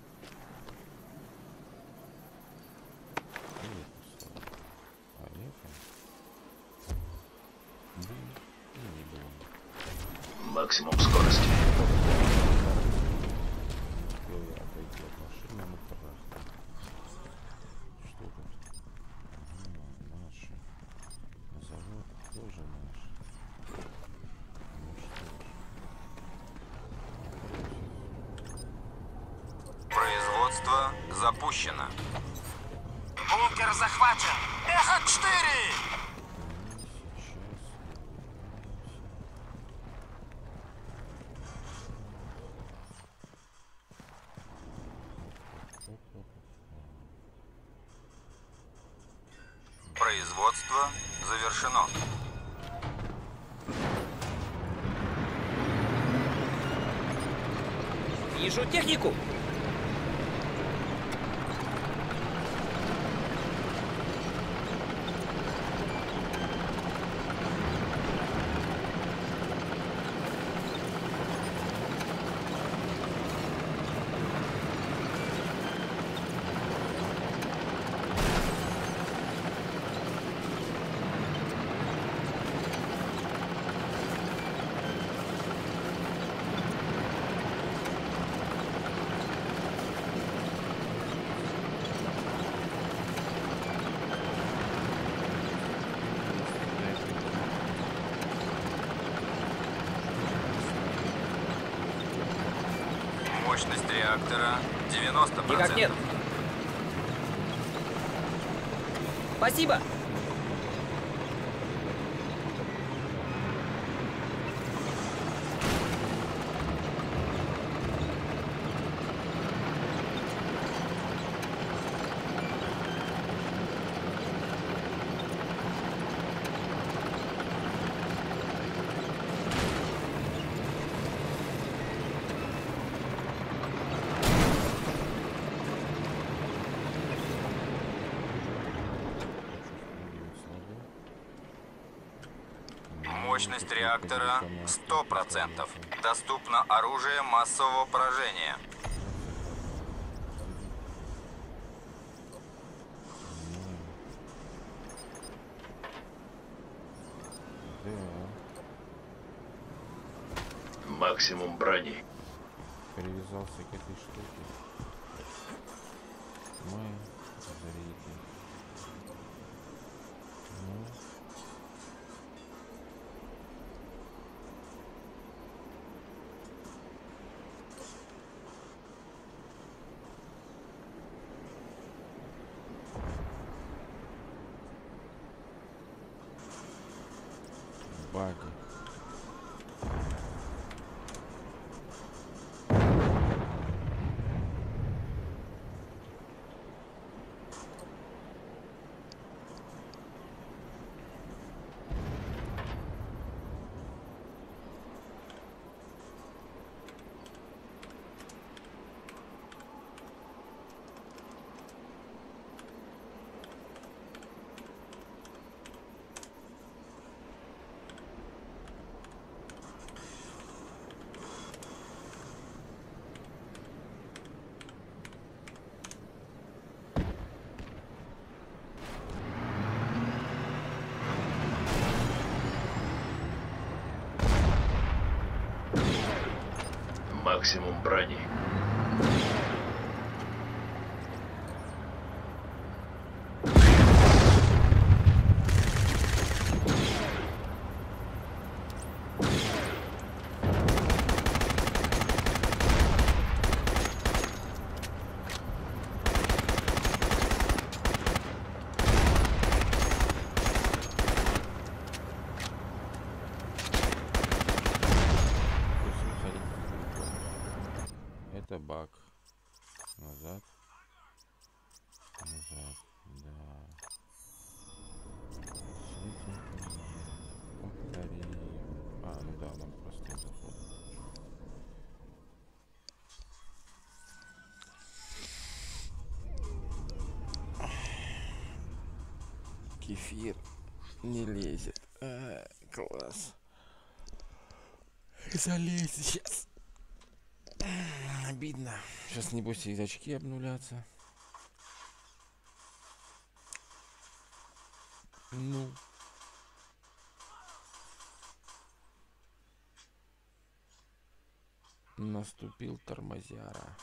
И это стало. А это... Бум. И не бум. Максимум скорости. запущено. Бункер захвачен. Эхо-4! Производство завершено. Вижу технику! Мощность реактора 90%. Никак нет. Спасибо! Мощность реактора 100%. Доступно оружие массового поражения. Максимум брони. Привязался к этой штуке. Мы зарядили. Ну. Баги. Максимум брони. Это баг. Назад. Назад. Да. Повторим. А, ну да, нам просто заход. Кефир не лезет. Класс. Залезет сейчас. Обидно. Сейчас, небось, и очки обнулятся. Ну. Наступил тормозяра.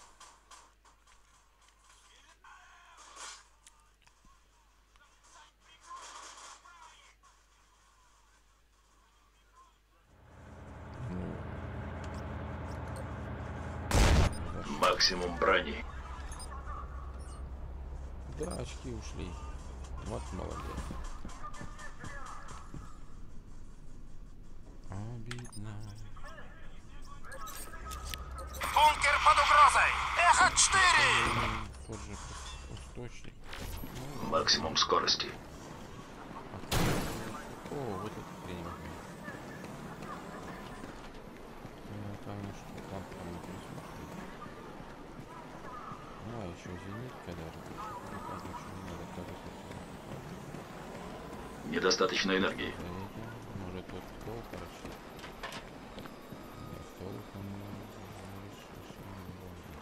Максимум брони. Да, очки ушли. Вот молодец. Обидно. Бункер под угрозой! Эхо-4! Тот же источник. Максимум скорости. О, вот это хрень возьми. Ну, конечно, там не присутствует. А, еще зенитка даже. Так, ничего не надо, как это все. Недостаточно энергии. Может, вот стол торчит. Нет, стол, по-моему, совершенно не важно.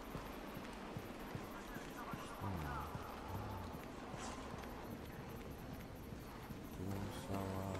Салат.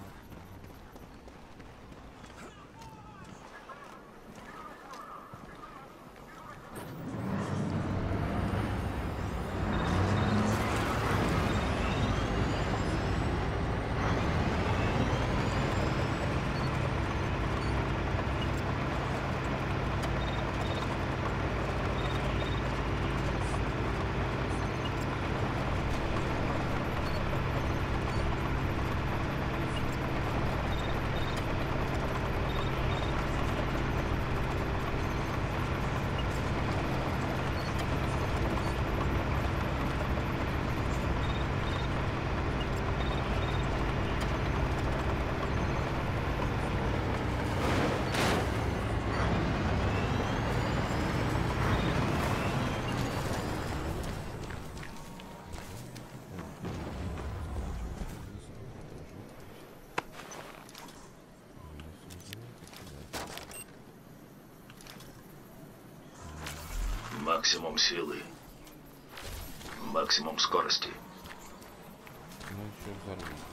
Максимум силы. Максимум скорости. Ну еще взорвись.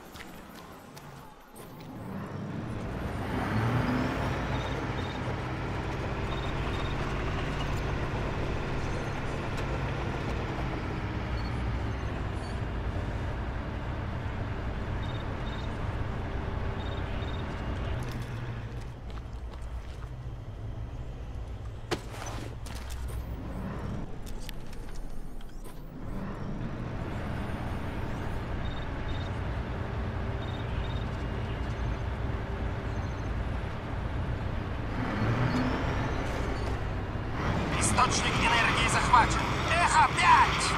Источник энергии захвачен. Эхо-5!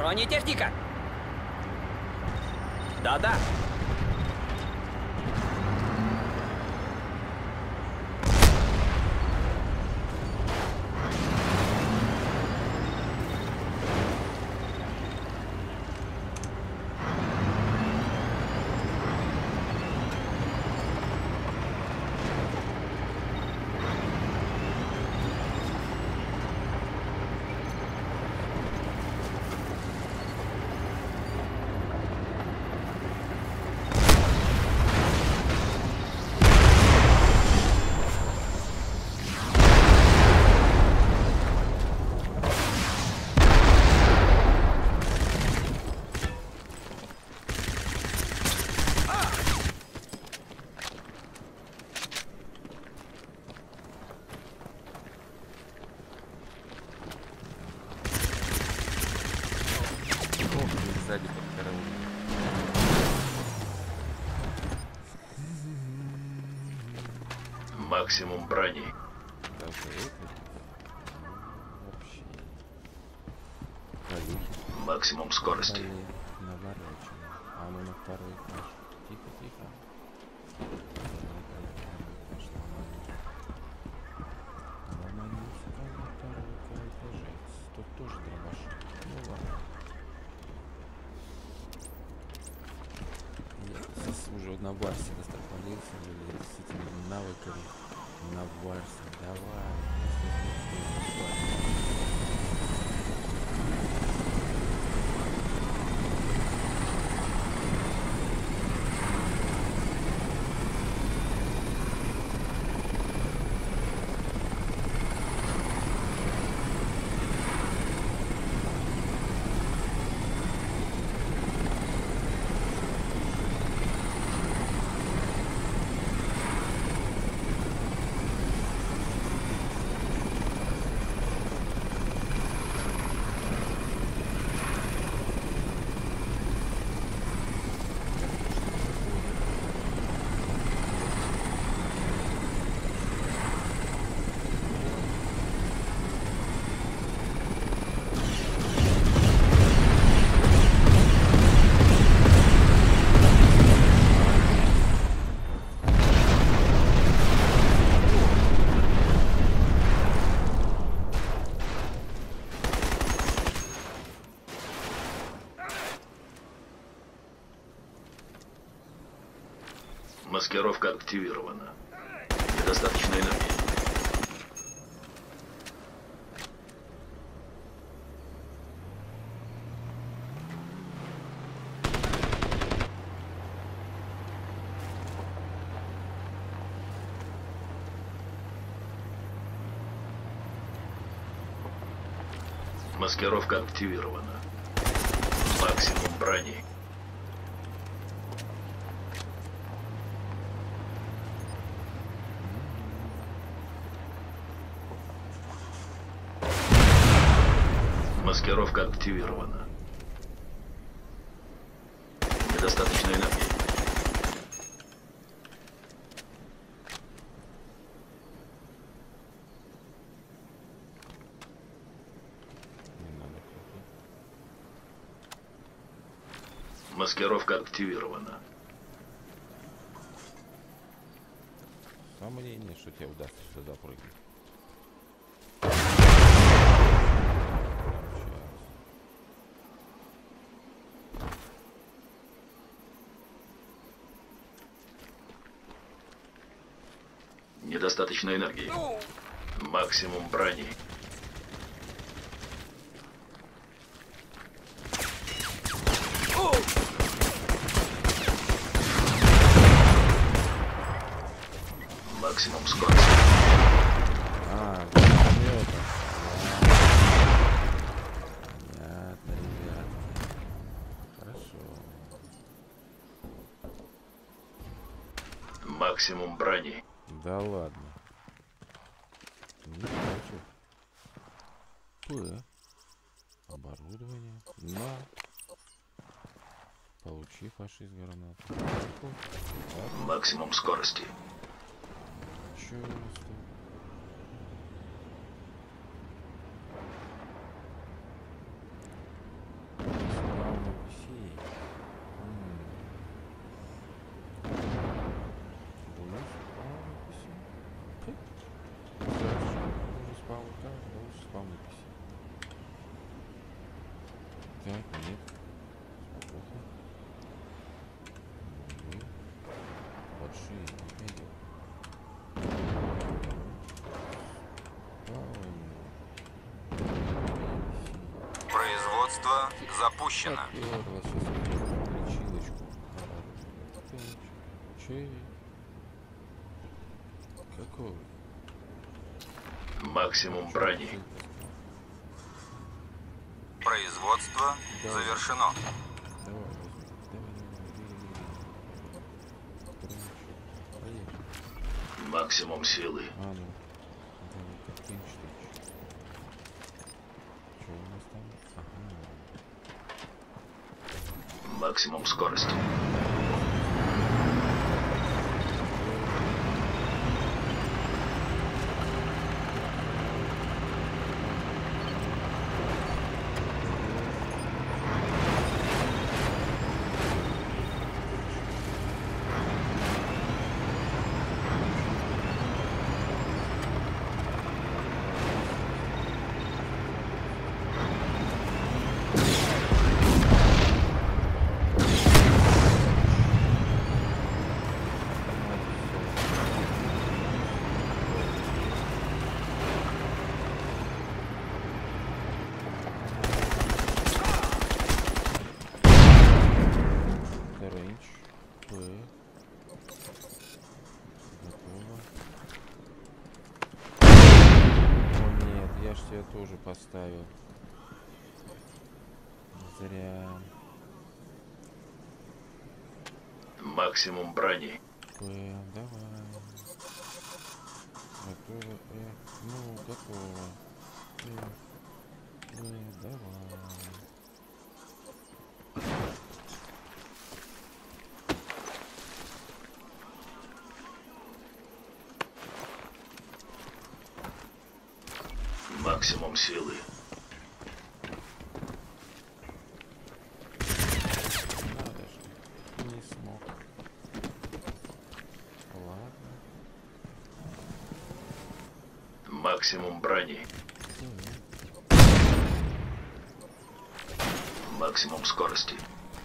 Бронетехника! Да-да! Сзади под караулом. Максимум брони. Даже это? Вообще. Колюхи. Максимум скорости. Они наворочены. А ну на второй этаж. Тихо, тихо. Тут тоже дробаши. Ну ладно. Я уже на Барсе достопалился, или с этими навыками на Барсе. Давай. Маскировка активирована. Недостаточно энергии. Маскировка активирована. Максимум брони. Маскировка активирована. Недостаточно энергии. Не надо крутить. Маскировка активирована. Сомнение, что тебе удастся сюда прыгнуть. Недостаточно энергии. Максимум брони. Максимум скорости. Гранатомета. Понятно, ребят. Хорошо. Максимум брони. Да ладно. Не хочу. П. Оборудование. На. Получи, фашист, гранату. Максимум скорости. Чё у нас тут? запущено. Попёрло, сейчас я лечилочку. Чей? Какой? Максимум брони. Производство завершено. Давай, возьми. Давай. Поехали. Максимум силы. А ну. Давай, какие штучки. Что у нас там? Ага. Максимум скорости. Рейндж. П. Готово. О нет, я ж тебя тоже поставил. Зря. Максимум брони. П. Давай. Готово. Ну, готово. Давай. Максимум силы. Надо же. Не смог. Ладно. Максимум брони. Максимум скорости.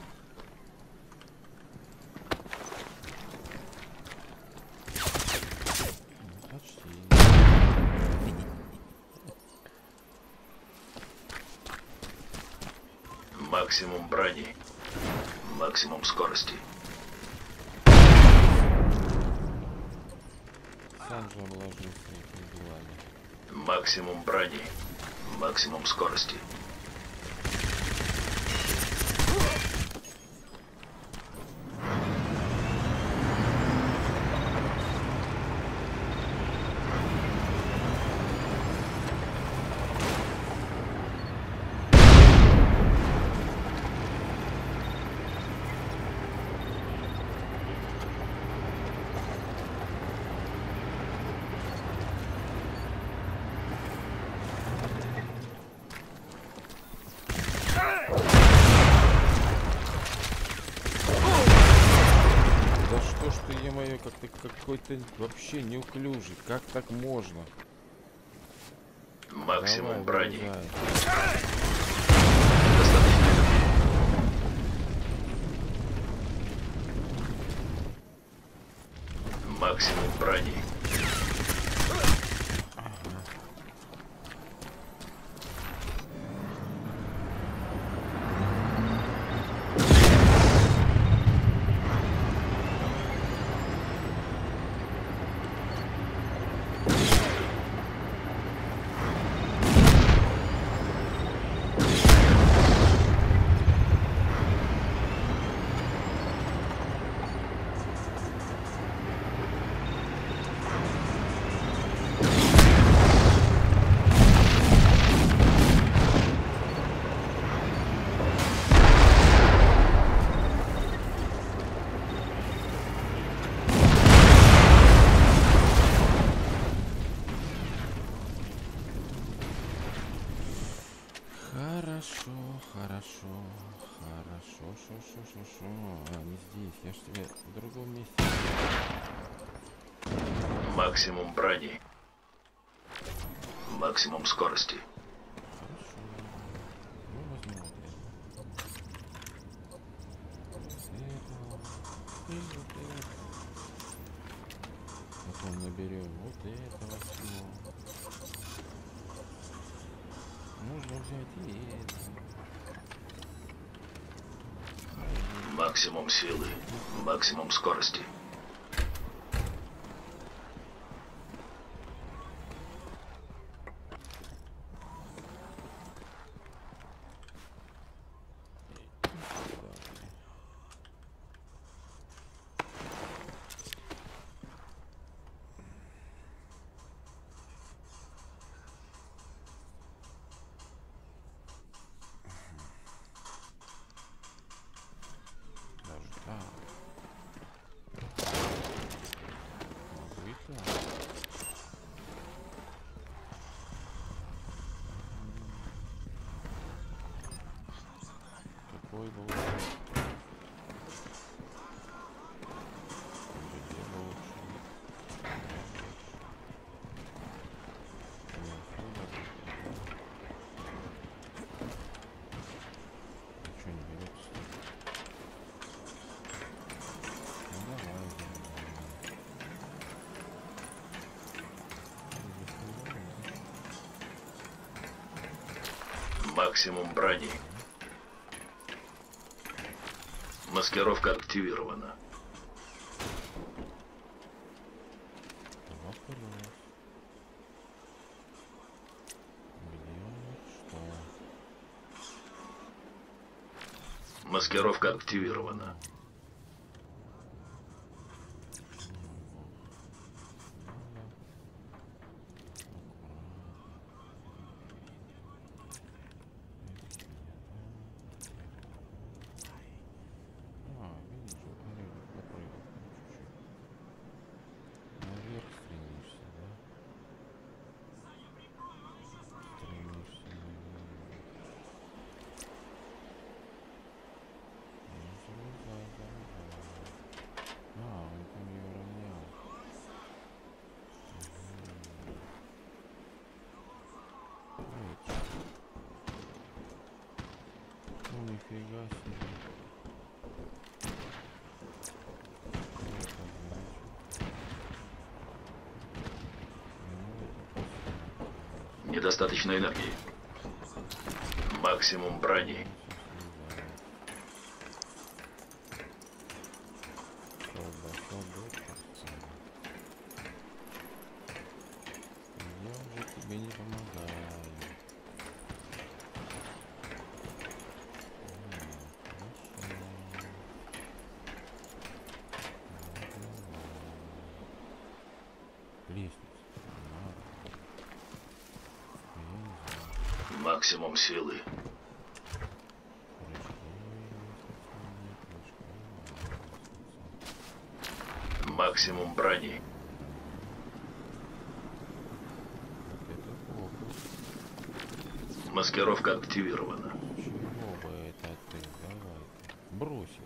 Почти. Максимум брони. Максимум скорости. Сам же обложился этими делами. Максимум брони. Максимум скорости. Да что ж ты, е-мое, как ты какой-то вообще неуклюжий. Как так можно? Максимум Давай, брони. вылезай. Максимум брони. Хорошо, хорошо, хорошо, шо. А, не здесь, я ж тебя в другом месте. Максимум брони. Максимум скорости. Хорошо. Ну, возьмем вот это. И вот это. Потом наберем вот этого всего. Нужно взять и это. Максимум силы. Максимум скорости. Даже так. Могу и так. Какой был? Где лучше? Не особо. Ничего не берется. Ну давай, Максимум брони. Маскировка активирована. вопрос. Где что? Маскировка активирована. Видишь, вот наверх попрыгал чуть-чуть. Наверх стремишься, да? Стремишься наверх. Ну, залезай, залезай. Он там ее равнял. Ну, нифига себе. Недостаточно энергии. Максимум брони. Я уже тебе не помогаю. Лестница. Надо. Я не знаю. Максимум силы. Максимум брони. Это плохо. Маскировка активирована. Чего бы это ты? Давай. Бросил.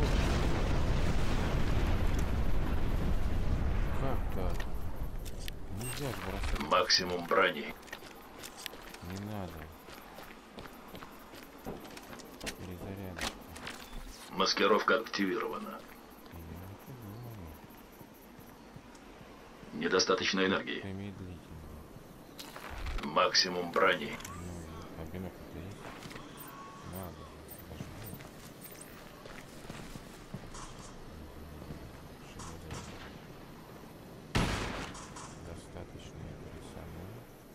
Как так? Нельзя бросать. Максимум брони. Не надо. Перезарядочка. Маскировка активирована. Я это думаю. Недостаточно энергии. Ты медлительно. Максимум брони. Ну, а бинокль-то есть? Надо. Должно. Достаточно этого самого.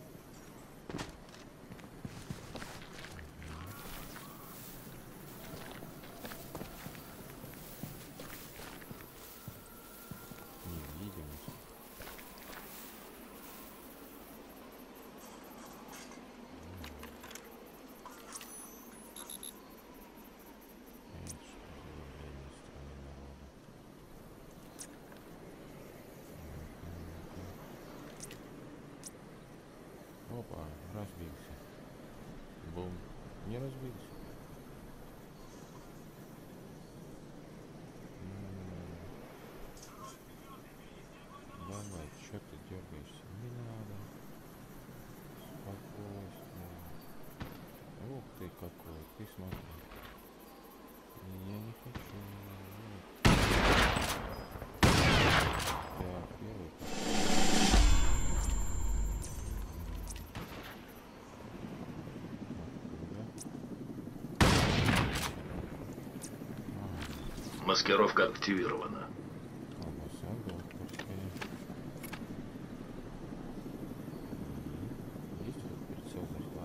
Невидимость. Опа, разбился. Бум. Не разбился. Давай, что ты дергаешься? Не надо. Спокойствие. Ух ты какой, ты смотри. Я не хочу. Вот. Так, первый. Оттуда. Маскировка активирована. Колбаса, докторская. Есть вот прицел захват.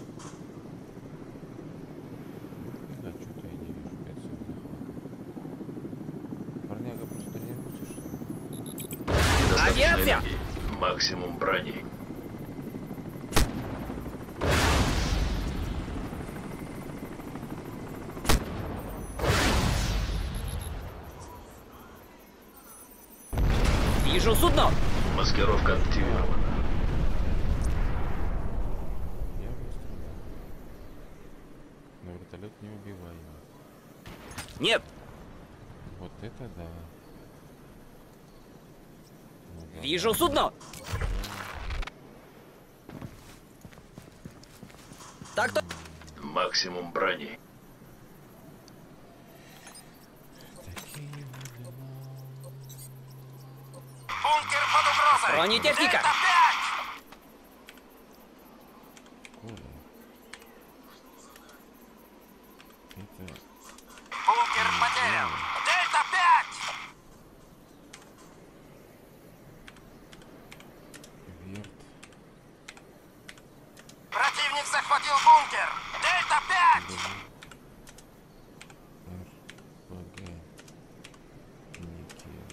Да, что-то я не вижу прицел захват. Парняга просто тренируется, что ли? Недостаточно Авиация! энергии. Максимум брони. Вижу судно! Маскировка активирована. Я выстрелил. Но вертолет не убиваемый. Нет! Вот это да. Ну да. Вижу судно! Так-то... Максимум брони. Такие вот дела. Бункер под угрозой. Бронетехника! Дельта 5! Коля. Это... Бункер потерян. Дельта 5! Верт. Противник захватил бункер. Дельта 5! РПГ. Никель.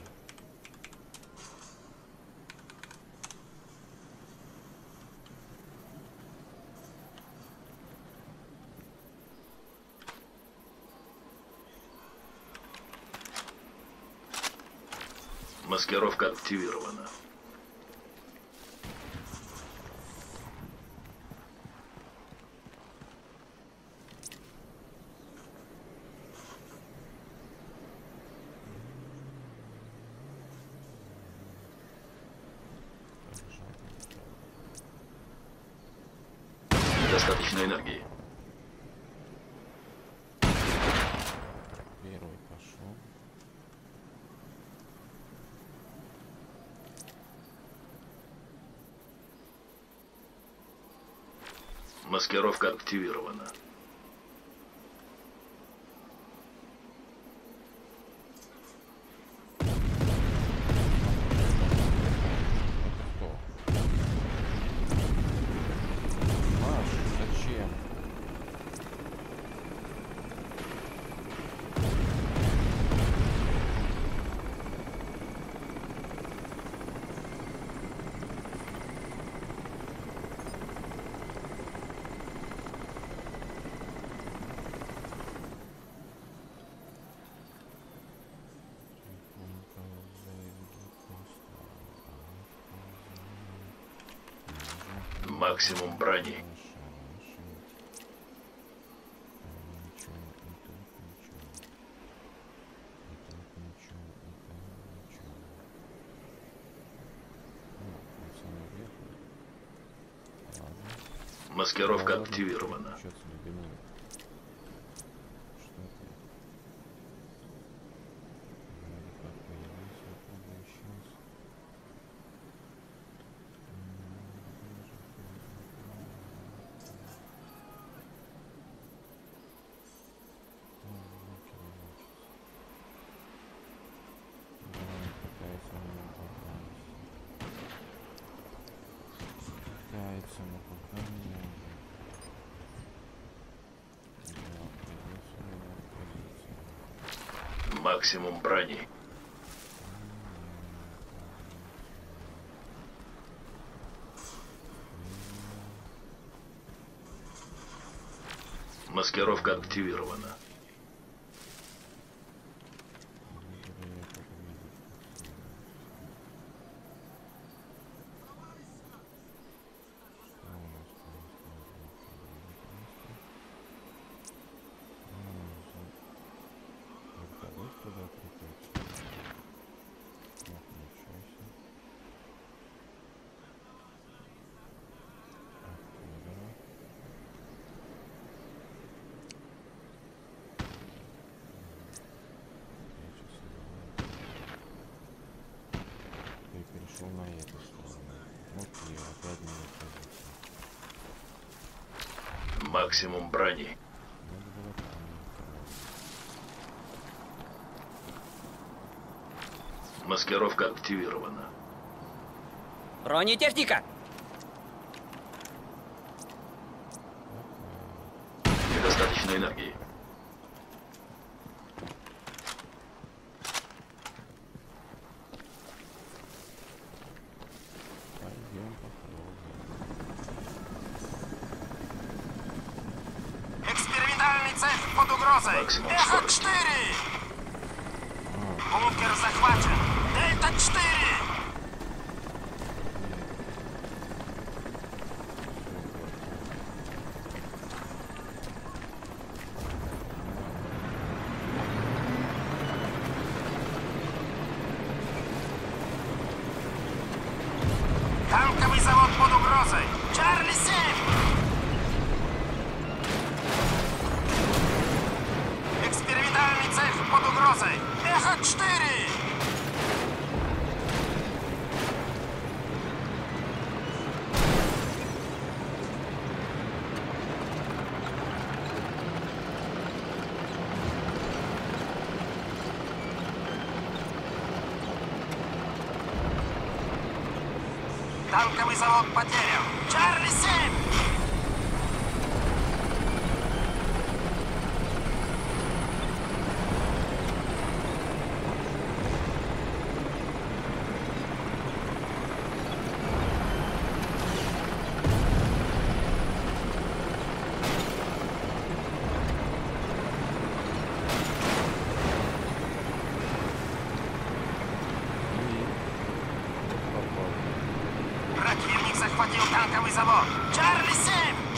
Маскировка активирована. Недостаточно энергии. Первый пошел. Маскировка активирована. Кто? Маш, зачем? Максимум брони. Маскировка активирована. Что ты любимый? Что ты? Вроде как появился, правда, исчез. Пытается меня попасть. Пытается напугать меня уже. Да, придется менять позицию. Максимум брони. Маскировка активирована. Перешел на эту сторону. Вот и опять не позиция. Максимум брони. Надо было там Маскировка активирована. Бронетехника! Недостаточно энергии. Пойдем попробуем. Экспериментальный цех под угрозой. Максимум Эхо скорость. 4. Бункер захвачен. Дельта 4. Танковый завод под угрозой. Чарли 7. Экспериментальный цех под угрозой. Эхо 4. Танковый завод потерян. Чарли 7. Противник захватил танковый завод. Чарли 7.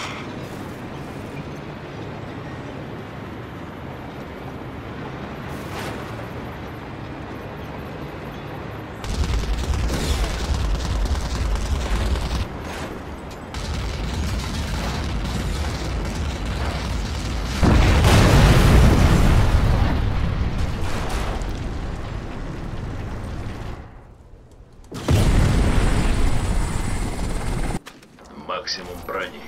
Максимум брони.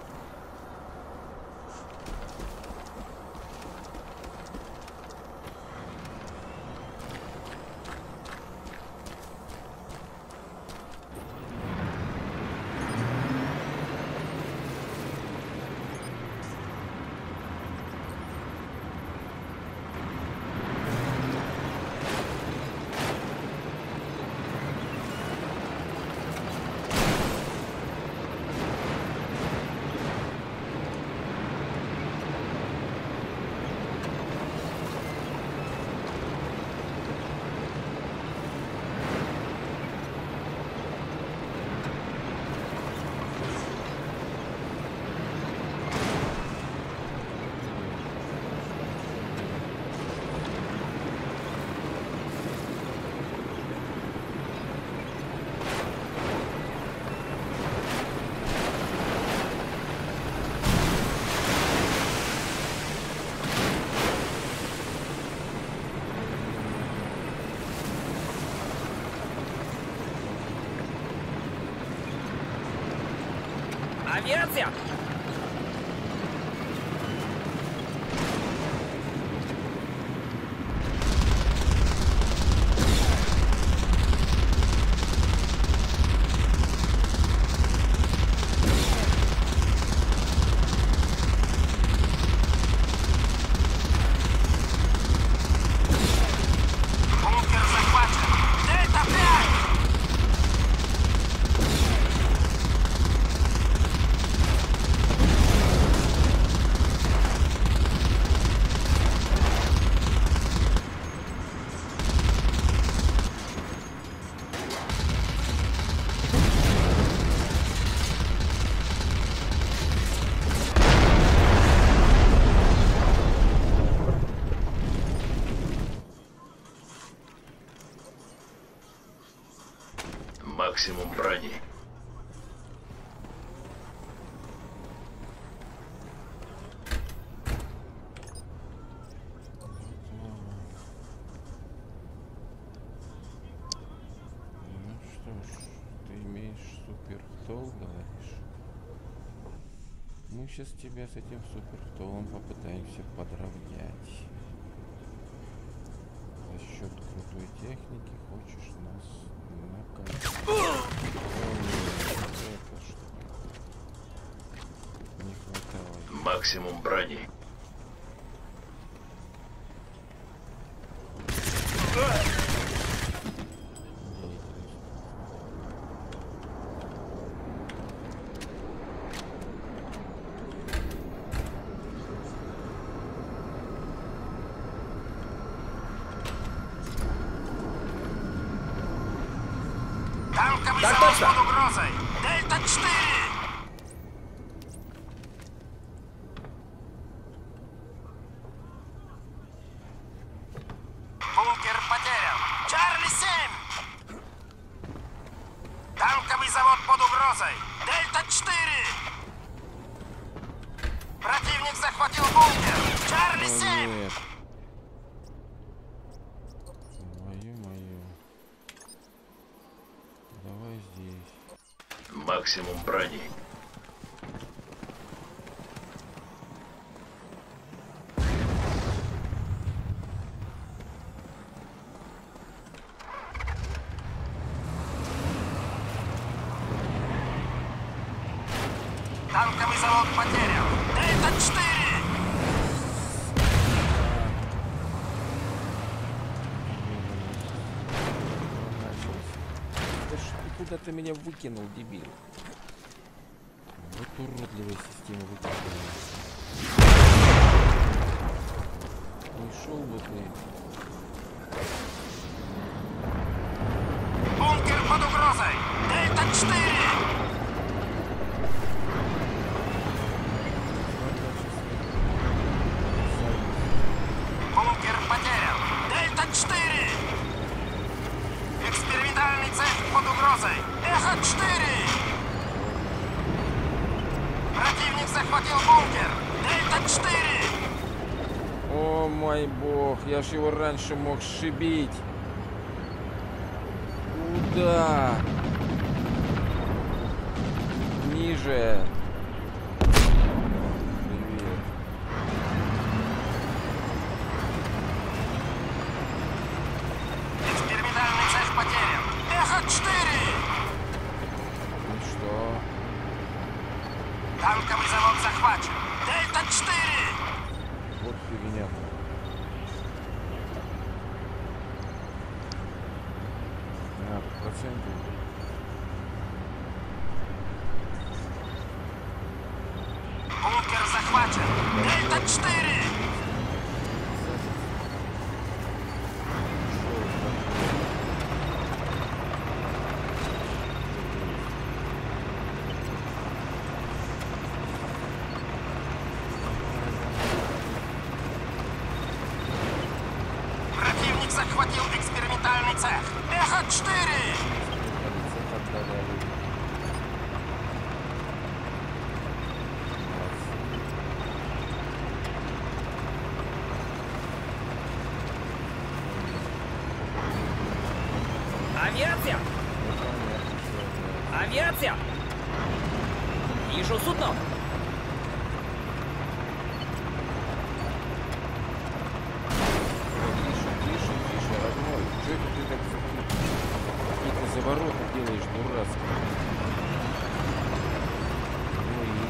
Авиация! Бункер захвачен. Дельта 5. Максимум брони. Ну что ж, ты имеешь супертол, говоришь? Мы сейчас тебя с этим супертолом попытаемся подравнять. За счет крутой техники хочешь нас накачать? Это что? Не хватало. Максимум брони. Танковый Так завод точно. под угрозой. Дельта-4. Бункер потерян. Чарли-7. Танковый завод под угрозой. Дельта-4. Противник захватил бункер. О, Чарли-7. нет. Мою. Давай здесь. Максимум брони. Танковый завод потерян. Дельта-4. Да что ты куда ты меня выкинул, дебил? Вот уродливая система выкидывания. Не шел бы ты. Бункер под угрозой. Дельта-4. Бункер потерян. Дельта-4. Экспериментальный цех под угрозой. Эхо-4. Противник захватил бункер. Дельта-4. О мой бог, я ж его раньше мог сшибить. Куда? Ниже. Привет. Экспериментальный цех потерян. Эхо-4. Ну что? Танковый завод захвачен. Дельта-4. Вот фигня. На проценты. Бункер захвачен. Дельта-4. Противник захватил экспериментальный цех. Эхо-4. Авиация! Авиация! Вижу судно! Тише, родной. Чё это ты так какие-то завороты делаешь дурацкие? Ну и?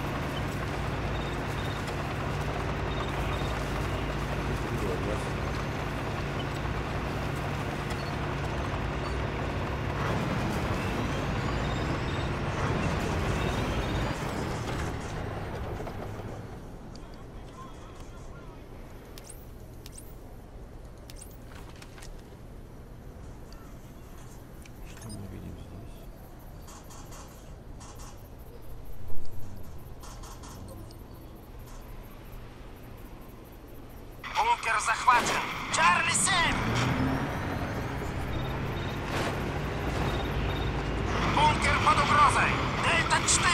Что мы видим здесь? Бункер захвачен. Чарли-7. Бункер под угрозой. Дельта-4.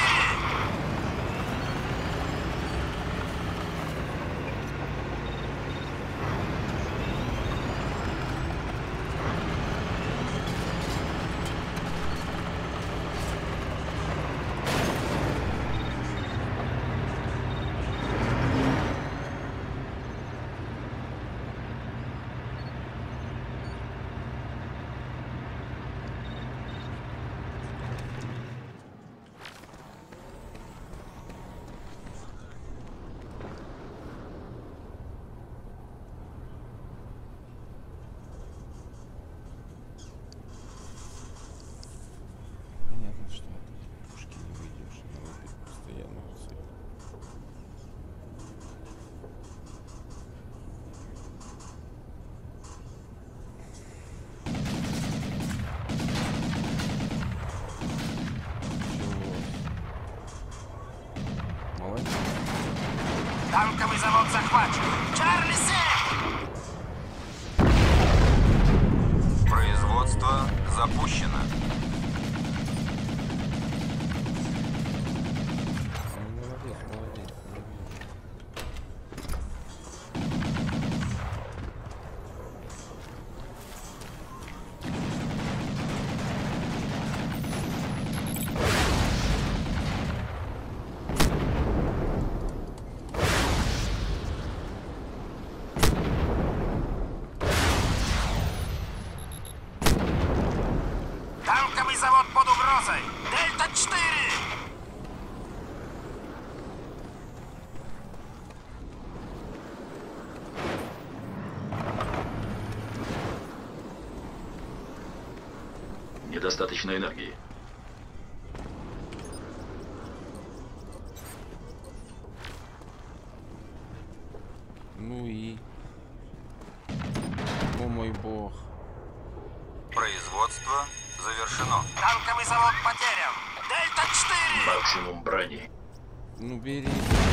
недостаточно энергии. Ну и... О мой бог. Производство завершено. Танковый завод потерян. Дельта-4! Максимум брони. Ну бери.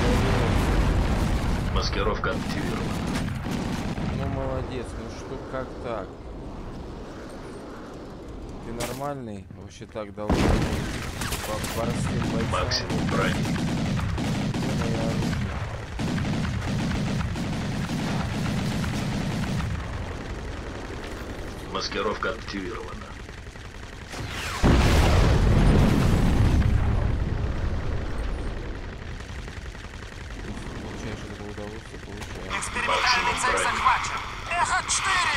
Маскировка активирована. Ну молодец, ну что, как так? Ты нормальный? Вообще так должен быть. По простым бойцам. Максимум брони. Где мое оружие? Маскировка активирована. Получаешь это удовольствие, получаешь. Экспериментальный цель брони. захвачен. Эхо-4!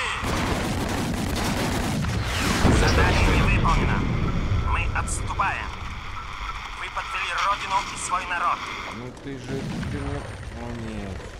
Задание не выполнено. Мы отступаем. Вы подвели родину и свой народ. Ну ты же... Ты мне... О нет.